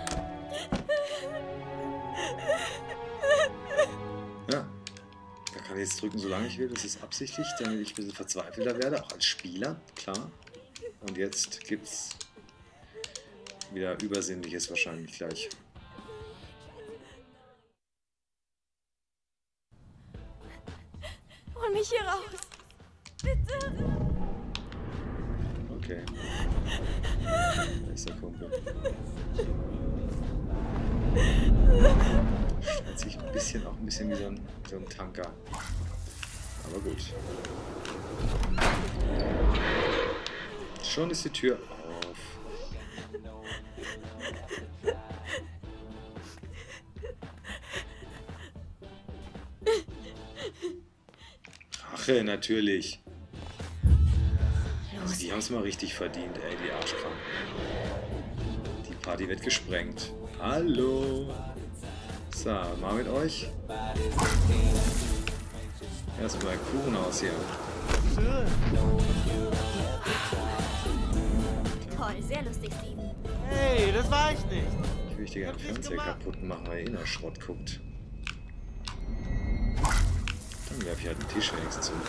Ja. Da kann ich jetzt drücken, solange ich will. Das ist absichtlich, damit ich ein bisschen verzweifelter werde, auch als Spieler, klar. Und jetzt gibt's wieder Übersinnliches wahrscheinlich gleich. Hol mich hier raus. Bitte. Okay. Da ist der Kumpel. Scheint sich ein bisschen, auch ein bisschen wie so ein, so ein Tanker. Aber gut. Schon ist die Tür auf. Rache, natürlich. Also die haben es mal richtig verdient, ey, die Arschkranken. Die Party wird gesprengt. Hallo. So, mal mit euch. Erstmal Kuchen aus hier. Toll, sehr lustig, Steven. Hey, das war ich nicht. Ich will dir den Fernseher kaputt machen, weil ihr in der Schrott guckt. Dann werfe ich halt den Tisch wenigstens zu.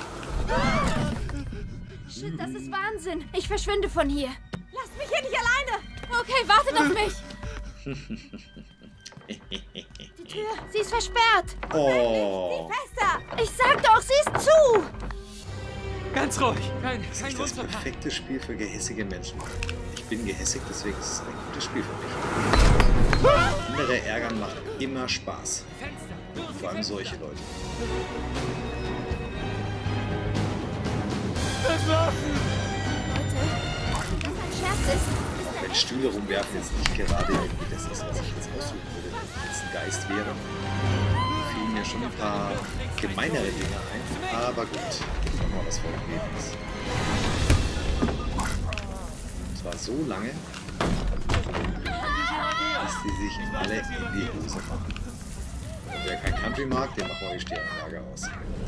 Shit, das ist Wahnsinn. Ich verschwinde von hier. Lasst mich hier nicht alleine. Okay, wartet auf mich. Die Tür, sie ist versperrt. Oh. Sie fester. Ich sag doch, sie ist zu. Ganz ruhig. Kein, Das kein ist das Grund zur perfekte Spiel für gehässige Menschen. Ich bin gehässig, deswegen ist es ein gutes Spiel für mich. Andere ärgern macht immer Spaß. Vor allem solche Leute. Scherz ist. Wenn Stühle rumwerfen jetzt nicht gerade irgendwie das ist, was ich jetzt aussuchen würde, wenn ich jetzt ein Geist wäre, fielen mir schon ein paar gemeinere Dinge ein, aber gut, schauen wir mal, was vorgegeben ist. Und zwar so lange, bis die sich alle in die Hose machen. Und wer kein Country mag, dem machen wir die Stereoanlage aus.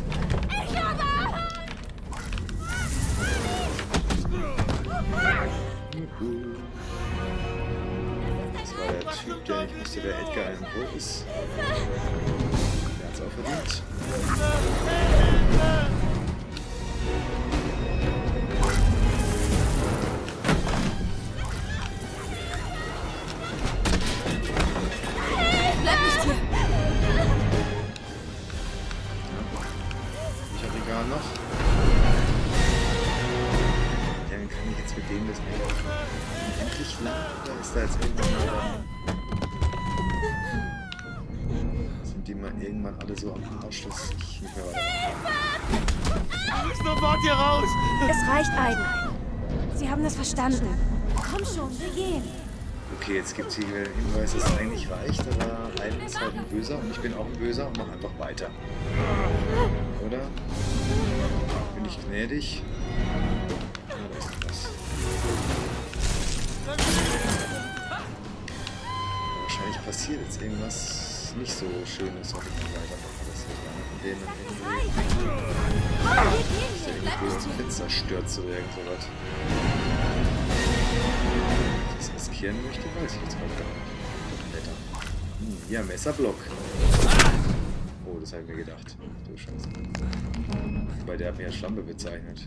Das war der Typ, der nicht wusste, wer Edgar Allan Poe ist. Der hat's auch verdient. Bleib nicht hier. Ich habe ihn gar noch. Dann kann ich jetzt mit dem das endlich lang. Oder ist da jetzt irgendwann mal. Sind die mal irgendwann alle so am Arsch, dass ich nicht mehr weitermachen kann? Du bist sofort hier raus! Es reicht, Aiden. Sie haben das verstanden. Komm schon, wir gehen. Okay, jetzt gibt es hier den Hinweis, dass es eigentlich reicht, aber Aiden ist halt ein Böser und ich bin auch ein Böser und mach einfach weiter. Oder? Bin ich gnädig? Ja, das ist das. Wahrscheinlich passiert jetzt irgendwas nicht so Schönes, wenn ich nicht weitermache. Das ist einer von denen dann irgendwie, dass der irgendwie aus dem Fenster stürzt oder irgend sowas. Das riskieren möchte, weiß ich jetzt gerade gar nicht. Blätter. Hm, ja, Messerblock. Oh, das habe ich mir gedacht. Ach du Scheiße. Wobei der hat mich als Schlampe bezeichnet.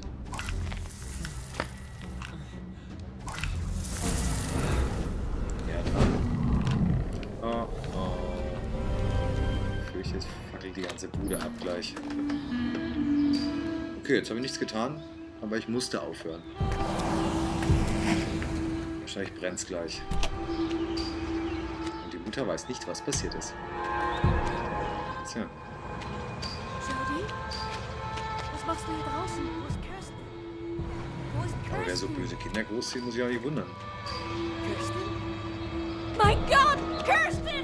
Ja, dran. Oh, oh. Ich fürchte, jetzt fackelt die ganze Bude ab gleich. Okay, jetzt habe ich nichts getan, aber ich musste aufhören. Wahrscheinlich brennt es gleich. Und die Mutter weiß nicht, was passiert ist. Tja. Jodie? Was machst du hier draußen? Wo ist Kirsten? Wo ist Kirsten? Aber wer so böse Kinder großzieht, muss ich auch nicht wundern. Kirsten? Mein Gott! Kirsten!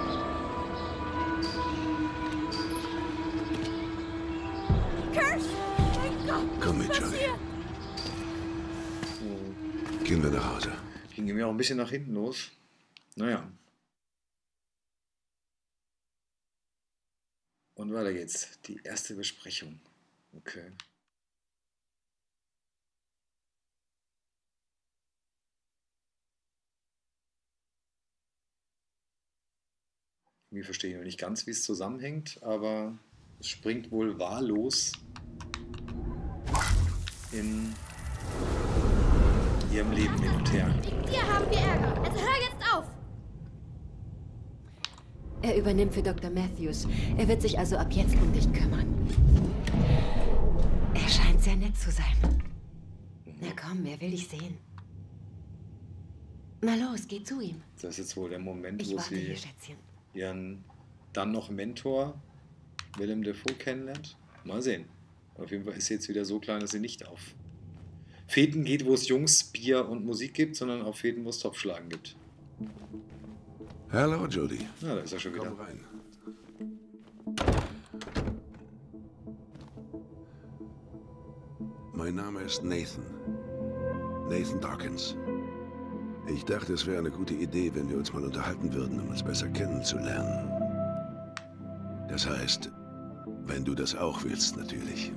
Kirsten! Mein Gott! Komm mit, Johnny. Gehen wir nach Hause. Ging mir auch ein bisschen nach hinten los. Naja. Und weiter geht's. Die erste Besprechung. Okay. Irgendwie verstehe ich noch nicht ganz, wie es zusammenhängt, aber es springt wohl wahllos in ihrem Leben hin und her. Wegen dir haben wir Ärger. Also hör jetzt auf. Er übernimmt für Doktor Matthews. Er wird sich also ab jetzt um dich kümmern. Er scheint sehr nett zu sein. Na komm, er will dich sehen. Na los, geh zu ihm. Das ist jetzt wohl der Moment, Ich wo warte sie hier, Schätzchen. ihren dann noch Mentor Willem Dafoe kennenlernt. Mal sehen. Auf jeden Fall ist sie jetzt wieder so klein, dass sie nicht auf Feten geht, wo es Jungs, Bier und Musik gibt, sondern auf Feten, wo es Topfschlagen gibt. Hallo, Jody. Ja, da ist er schon wieder. Komm rein. Mein Name ist Nathan. Nathan Dawkins. Ich dachte, es wäre eine gute Idee, wenn wir uns mal unterhalten würden, um uns besser kennenzulernen. Das heißt, wenn du das auch willst, natürlich.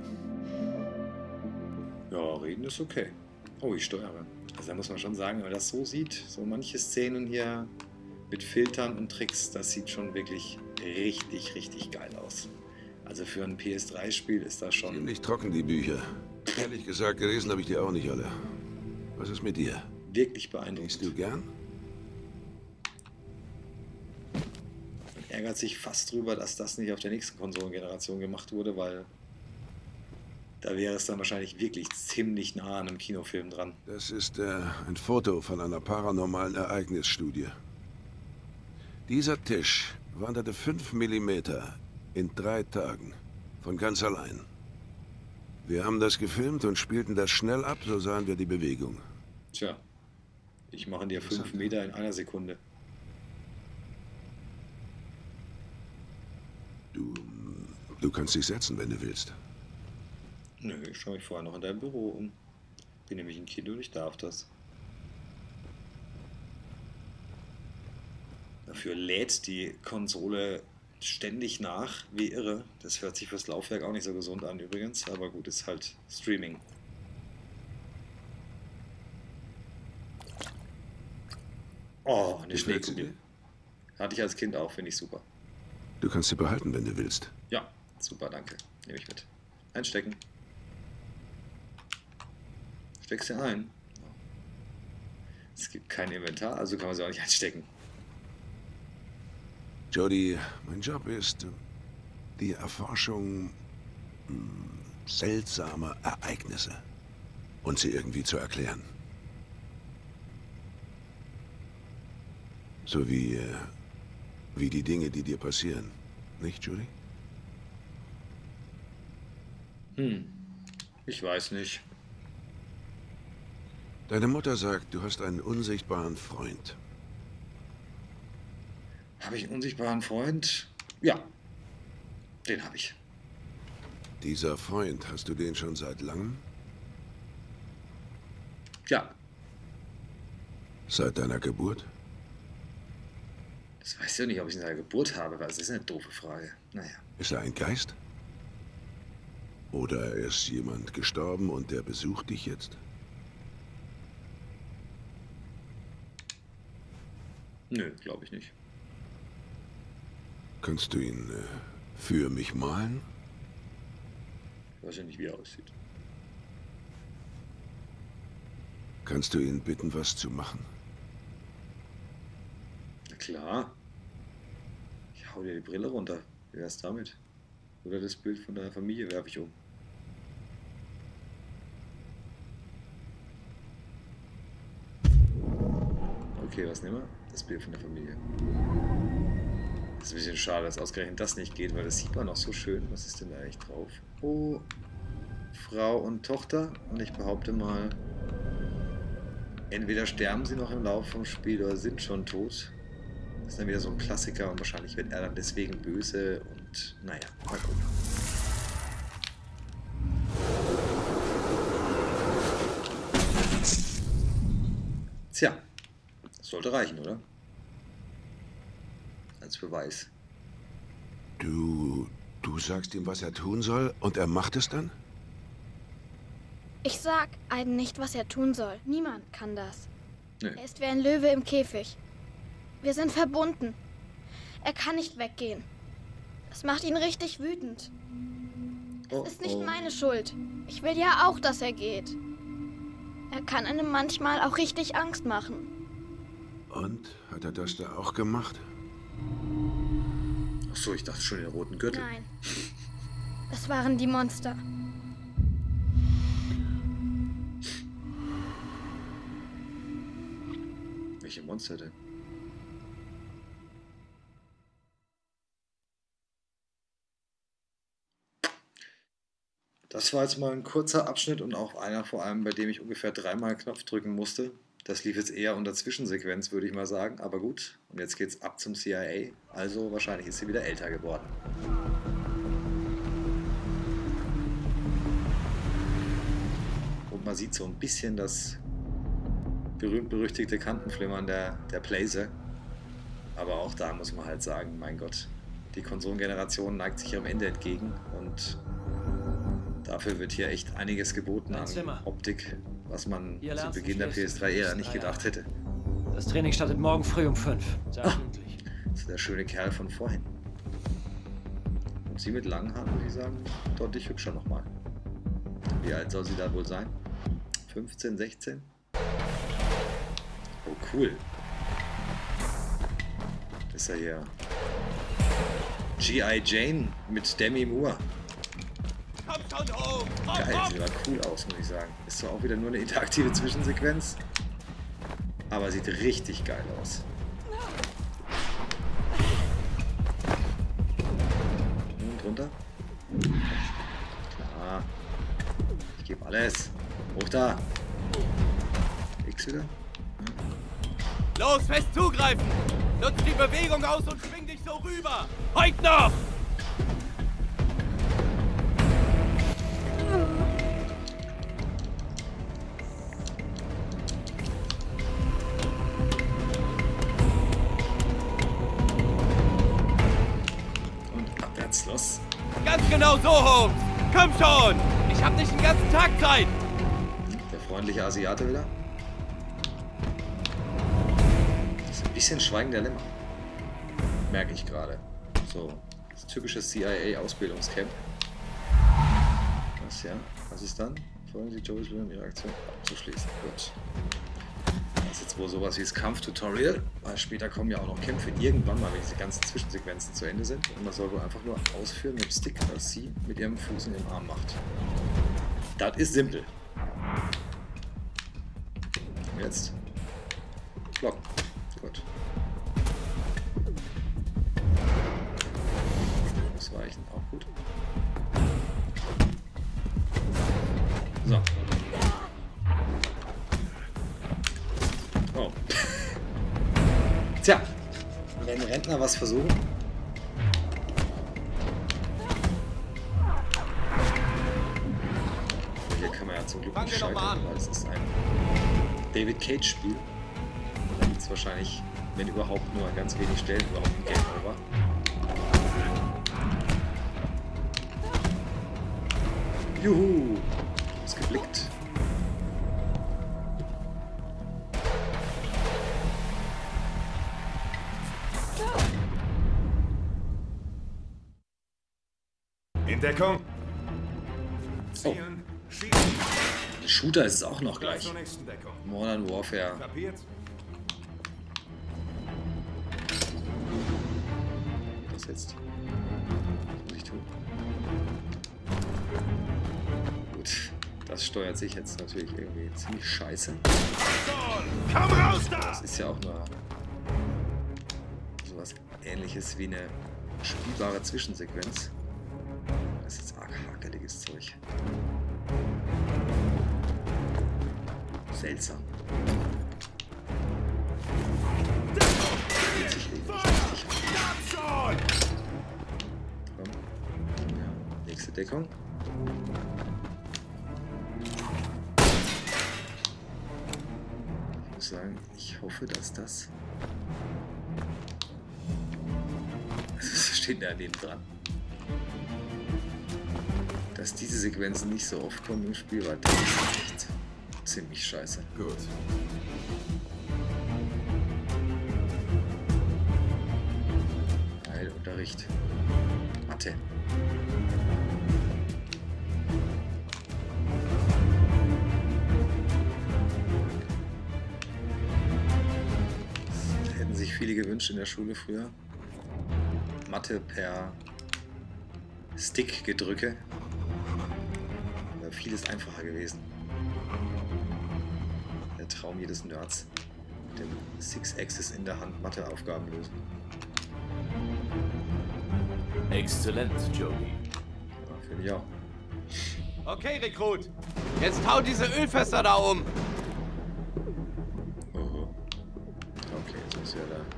Ja, reden ist okay. Oh, ich steuere. Also da muss man schon sagen, wenn man das so sieht, so manche Szenen hier mit Filtern und Tricks, das sieht schon wirklich richtig, richtig geil aus. Also für ein P S drei Spiel ist das schon... Ziemlich trocken, die Bücher. Ehrlich gesagt, gelesen habe ich die auch nicht alle. Was ist mit dir? Wirklich beeindruckend. Liest du gern? Man ärgert sich fast drüber, dass das nicht auf der nächsten Konsolengeneration gemacht wurde, weil da wäre es dann wahrscheinlich wirklich ziemlich nah an einem Kinofilm dran. Das ist äh, ein Foto von einer paranormalen Ereignisstudie. Dieser Tisch wanderte fünf Millimeter in drei Tagen. Von ganz allein. Wir haben das gefilmt und spielten das schnell ab, so sahen wir die Bewegung. Tja, ich mache dir fünf Meter in einer Sekunde. Du, du kannst dich setzen, wenn du willst. Nö, ich schaue mich vorher noch in deinem Büro um. Bin nämlich ein Kind und ich darf das. Dafür lädt die Konsole ständig nach, wie irre. Das hört sich fürs Laufwerk auch nicht so gesund an übrigens, aber gut, ist halt Streaming. Oh, eine Schneekugel. Hatte ich als Kind auch, finde ich super. Du kannst sie behalten, wenn du willst. Ja, super, danke. Nehme ich mit. Einstecken. Steck sie ein. Es gibt kein Inventar, also kann man sie auch nicht einstecken. Jody, mein Job ist die Erforschung mh, seltsamer Ereignisse und sie irgendwie zu erklären. So wie, äh, wie die Dinge, die dir passieren. Nicht, Judy? Hm, ich weiß nicht. Deine Mutter sagt, du hast einen unsichtbaren Freund. Habe ich einen unsichtbaren Freund? Ja, den habe ich. Dieser Freund, hast du den schon seit langem? Ja. Seit deiner Geburt? Das weißt du nicht, ob ich ihn seit der Geburt habe, weil das ist eine doofe Frage. Naja. Ist er ein Geist? Oder ist jemand gestorben und der besucht dich jetzt? Nö, glaube ich nicht. Kannst du ihn äh, für mich malen? Ich weiß ja nicht, wie er aussieht. Kannst du ihn bitten, was zu machen? Na klar. Ich hau dir die Brille runter. Wie wär's damit? Oder das Bild von deiner Familie werfe ich um. Okay, was nehmen wir? Das Bild von der Familie. Das ist ein bisschen schade, dass ausgerechnet das nicht geht, weil das sieht man auch so schön. Was ist denn da eigentlich drauf? Oh, Frau und Tochter. Und ich behaupte mal, entweder sterben sie noch im Laufe vom Spiel oder sind schon tot. Das ist dann wieder so ein Klassiker und wahrscheinlich wird er dann deswegen böse und naja, mal gucken. Tja, das sollte reichen, oder? Als Beweis. Du, du sagst ihm, was er tun soll und er macht es dann? Ich sag Aiden nicht, was er tun soll. Niemand kann das. Nee. Er ist wie ein Löwe im Käfig. Wir sind verbunden. Er kann nicht weggehen. Das macht ihn richtig wütend. Oh, es ist nicht oh. meine Schuld. Ich will ja auch, dass er geht. Er kann einem manchmal auch richtig Angst machen. Und? Hat er das da auch gemacht? Achso, ich dachte schon den roten Gürtel. Nein. Es waren die Monster. Welche Monster denn? Das war jetzt mal ein kurzer Abschnitt und auch einer vor allem, bei dem ich ungefähr dreimal Knopf drücken musste. Das lief jetzt eher unter Zwischensequenz, würde ich mal sagen. Aber gut, und jetzt geht's ab zum C I A. Also wahrscheinlich ist sie wieder älter geworden. Und man sieht so ein bisschen das berühmt-berüchtigte Kantenflimmern der, der Blazer. Aber auch da muss man halt sagen, mein Gott, die Konsolengeneration neigt sich ihrem Ende entgegen und dafür wird hier echt einiges geboten an Optik, was man zu Beginn der P S drei-Ära nicht gedacht hätte. Das Training startet morgen früh um fünf. Ah, das ist der schöne Kerl von vorhin. Und sie mit langen Haaren, würde ich sagen, deutlich hübscher nochmal. Wie alt soll sie da wohl sein? fünfzehn, sechzehn? Oh, cool. Das ist ja hier G I Jane mit Demi Moore. Geil, sieht aber cool aus, muss ich sagen. Ist zwar auch wieder nur eine interaktive Zwischensequenz, aber sieht richtig geil aus. Und runter. Klar. Ich gebe alles. Hoch da. X wieder. Los, fest zugreifen! Nutz die Bewegung aus und schwing dich so rüber! Heute noch! Und abwärts los. Ganz genau so, Holmes! Komm schon! Ich hab nicht den ganzen Tag Zeit! Der freundliche Asiate wieder. Bisschen schweigender Lämmer. Merke ich gerade. So, das typische C I A-Ausbildungscamp. Was ja? Was ist dann? Folgen Sie Joey's Willen, Ihre Aktion abzuschließen. Gut. Das ist jetzt wohl sowas wie das Kampftutorial, weil später kommen ja auch noch Kämpfe irgendwann mal, wenn diese ganzen Zwischensequenzen zu Ende sind. Und man soll wohl einfach nur ausführen mit dem Stick, was sie mit ihrem Fuß in den Arm macht. Das ist simpel. Jetzt. Block. Gut. Ausweichen, auch gut. So. Oh. Tja, wenn Rentner was versuchen. Hier kann man ja zum Glück nicht scheitern, weil es ist ein David Cage Spiel. Da gibt es wahrscheinlich, wenn überhaupt, nur an ganz wenig Stellen überhaupt ein Game Over. Juhu! Ist geblickt. In Deckung. Oh. Shooter ist es auch noch gleich. Modern Warfare. Was jetzt? Was muss ich tun? Gut, das steuert sich jetzt natürlich irgendwie ziemlich scheiße. Komm raus da! Das ist ja auch nur sowas Ähnliches wie eine spielbare Zwischensequenz. Das ist jetzt arg hakeliges Zeug. Seltsam. Fühlt sich irgendwie nicht richtig an. Komm. Ja, nächste Deckung. Ich muss sagen, ich hoffe, dass das... Es steht da neben dran. Dass diese Sequenzen nicht so oft kommen im Spiel, weil das ist echt ziemlich scheiße. Gut. Geil, Unterricht. Mathe. sich viele gewünscht in der Schule früher. Mathe per Stick-Gedrücke. Vieles einfacher gewesen. Der Traum jedes Nerds. Mit dem Six-Axis in der Hand Matheaufgaben lösen. Exzellent, Jody. Ja, finde ich auch. Okay, Rekrut. Jetzt hau diese Ölfässer da um. Oho. Okay, jetzt muss ja da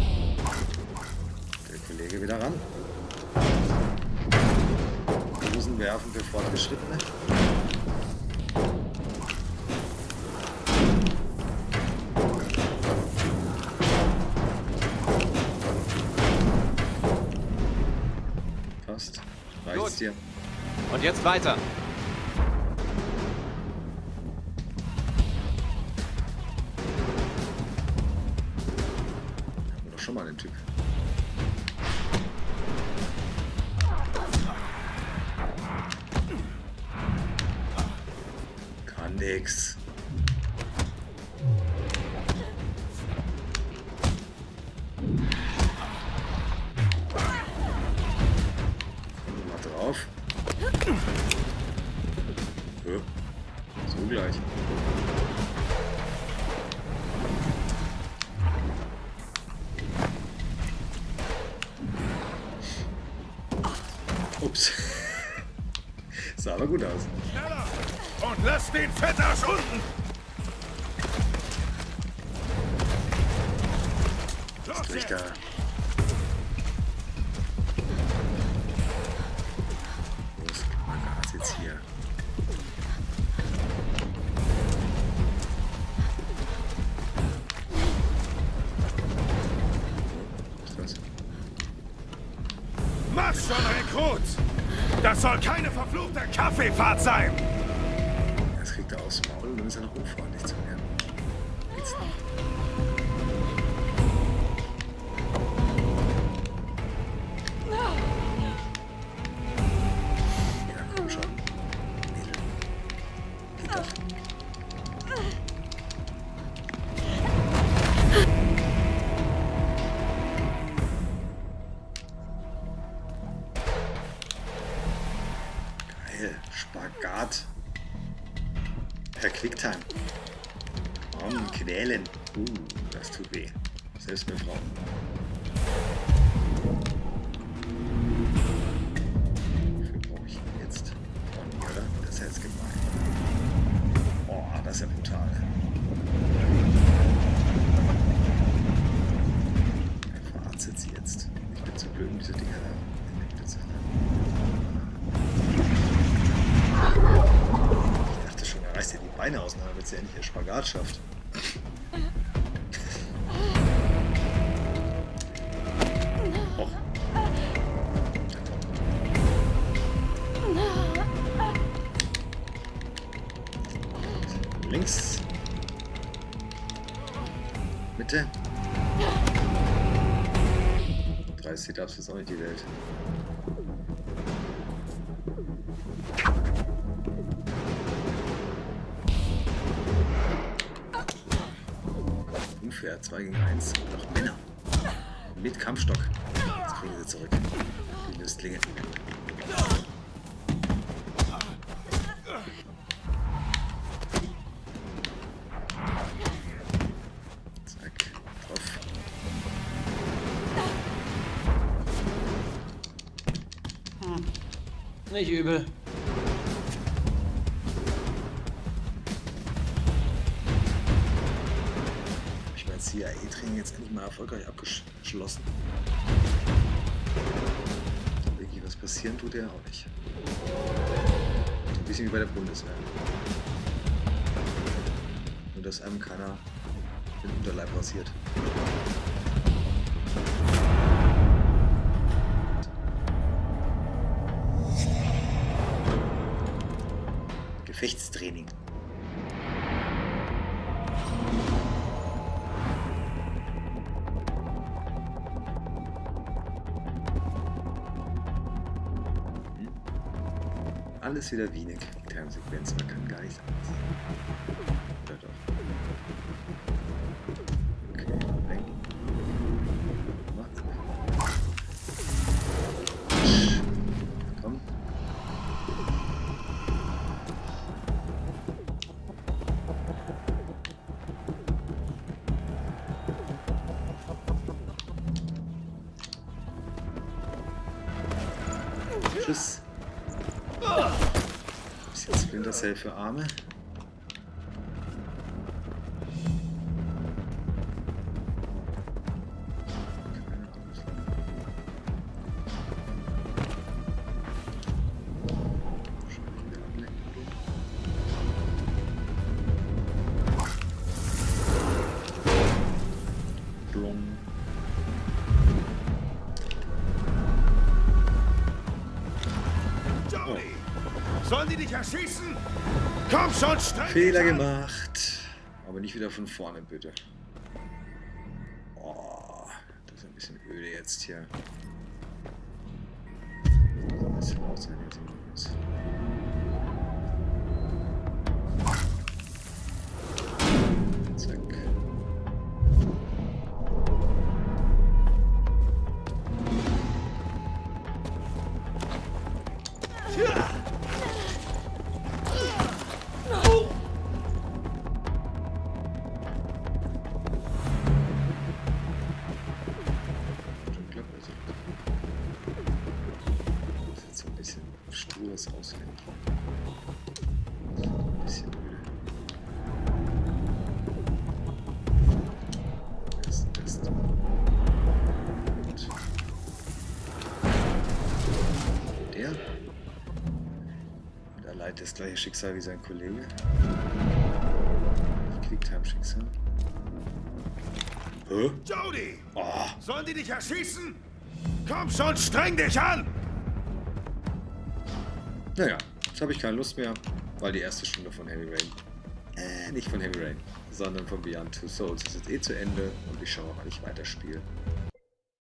der Kollege wieder ran. Dosen werfen für Fortgeschrittene. Passt. Reicht's dir? Und jetzt weiter. Haben wir doch schon mal den Typ. Kann nix. Mal drauf. Ja, so gleich. Ups. Sah aber gut aus. Schneller! Und lass den Fettarsch unten! Was tue ich da? Los, gib mal Gas jetzt hier. Was ist das? Mach schon, Rekrut! Das soll keine verfluchte Kaffeefahrt sein! Das kriegt er aufs Maul und dann ist er noch unfreundlich zu mir. Geht's nicht. Ja, komm schon. Mädel. Geht doch. Geil. Spagat. Per Quicktime. Armen quälen. Uh, das tut weh. Selbst mit Frauen. Wofür brauche ich ihn jetzt? Oh, nee, oder? Das ist jetzt gemein. Oh, das ist ja brutal. Er verarztet sie jetzt. Ich bin zu blöd, um diese Dinger da in der Mitte zu halten. Ich dachte schon, er reißt ihr die Beine auseinander, damit sie endlich ihr Spagat schafft. Och. Links. Mitte. Drei Sit-Ups ist auch nicht die Welt. Unfair, zwei gegen eins. Doch Männer. Mit Kampfstock. Jetzt kriegen sie zurück. Die Lüstlinge. Zack. Drauf. Hm. Nicht übel. C I A-Training jetzt endlich mal erfolgreich abgeschlossen. Wirklich was passieren tut er auch nicht. Ein bisschen wie bei der Bundeswehr. Nur dass einem keiner den Unterleib rasiert. Gefechtstraining. Alles wieder Wienig. Time-Sequenz, man kann gar nicht anders. Oder doch? Okay, lenken. Tschüss. Bisschen Splinter Cell für Arme. Sollen die dich erschießen? Komm schon, streng Fehler gemacht. Aber nicht wieder von vorne, bitte. Oh, das ist ein bisschen öde jetzt hier. Das ist ein bisschen laut sein jetzt. Zack. Auswählen. Ein bisschen müde. Erst, erst. Und der. Und er leidet das gleiche Schicksal wie sein Kollege. Quicktime-Schicksal. Hä? Jodie! Oh. Sollen die dich erschießen? Komm schon, streng dich an! Naja, jetzt habe ich keine Lust mehr, weil die erste Stunde von Heavy Rain, äh, nicht von Heavy Rain, sondern von Beyond Two Souls ist jetzt eh zu Ende und ich schaue mal, wann ich weiterspiele.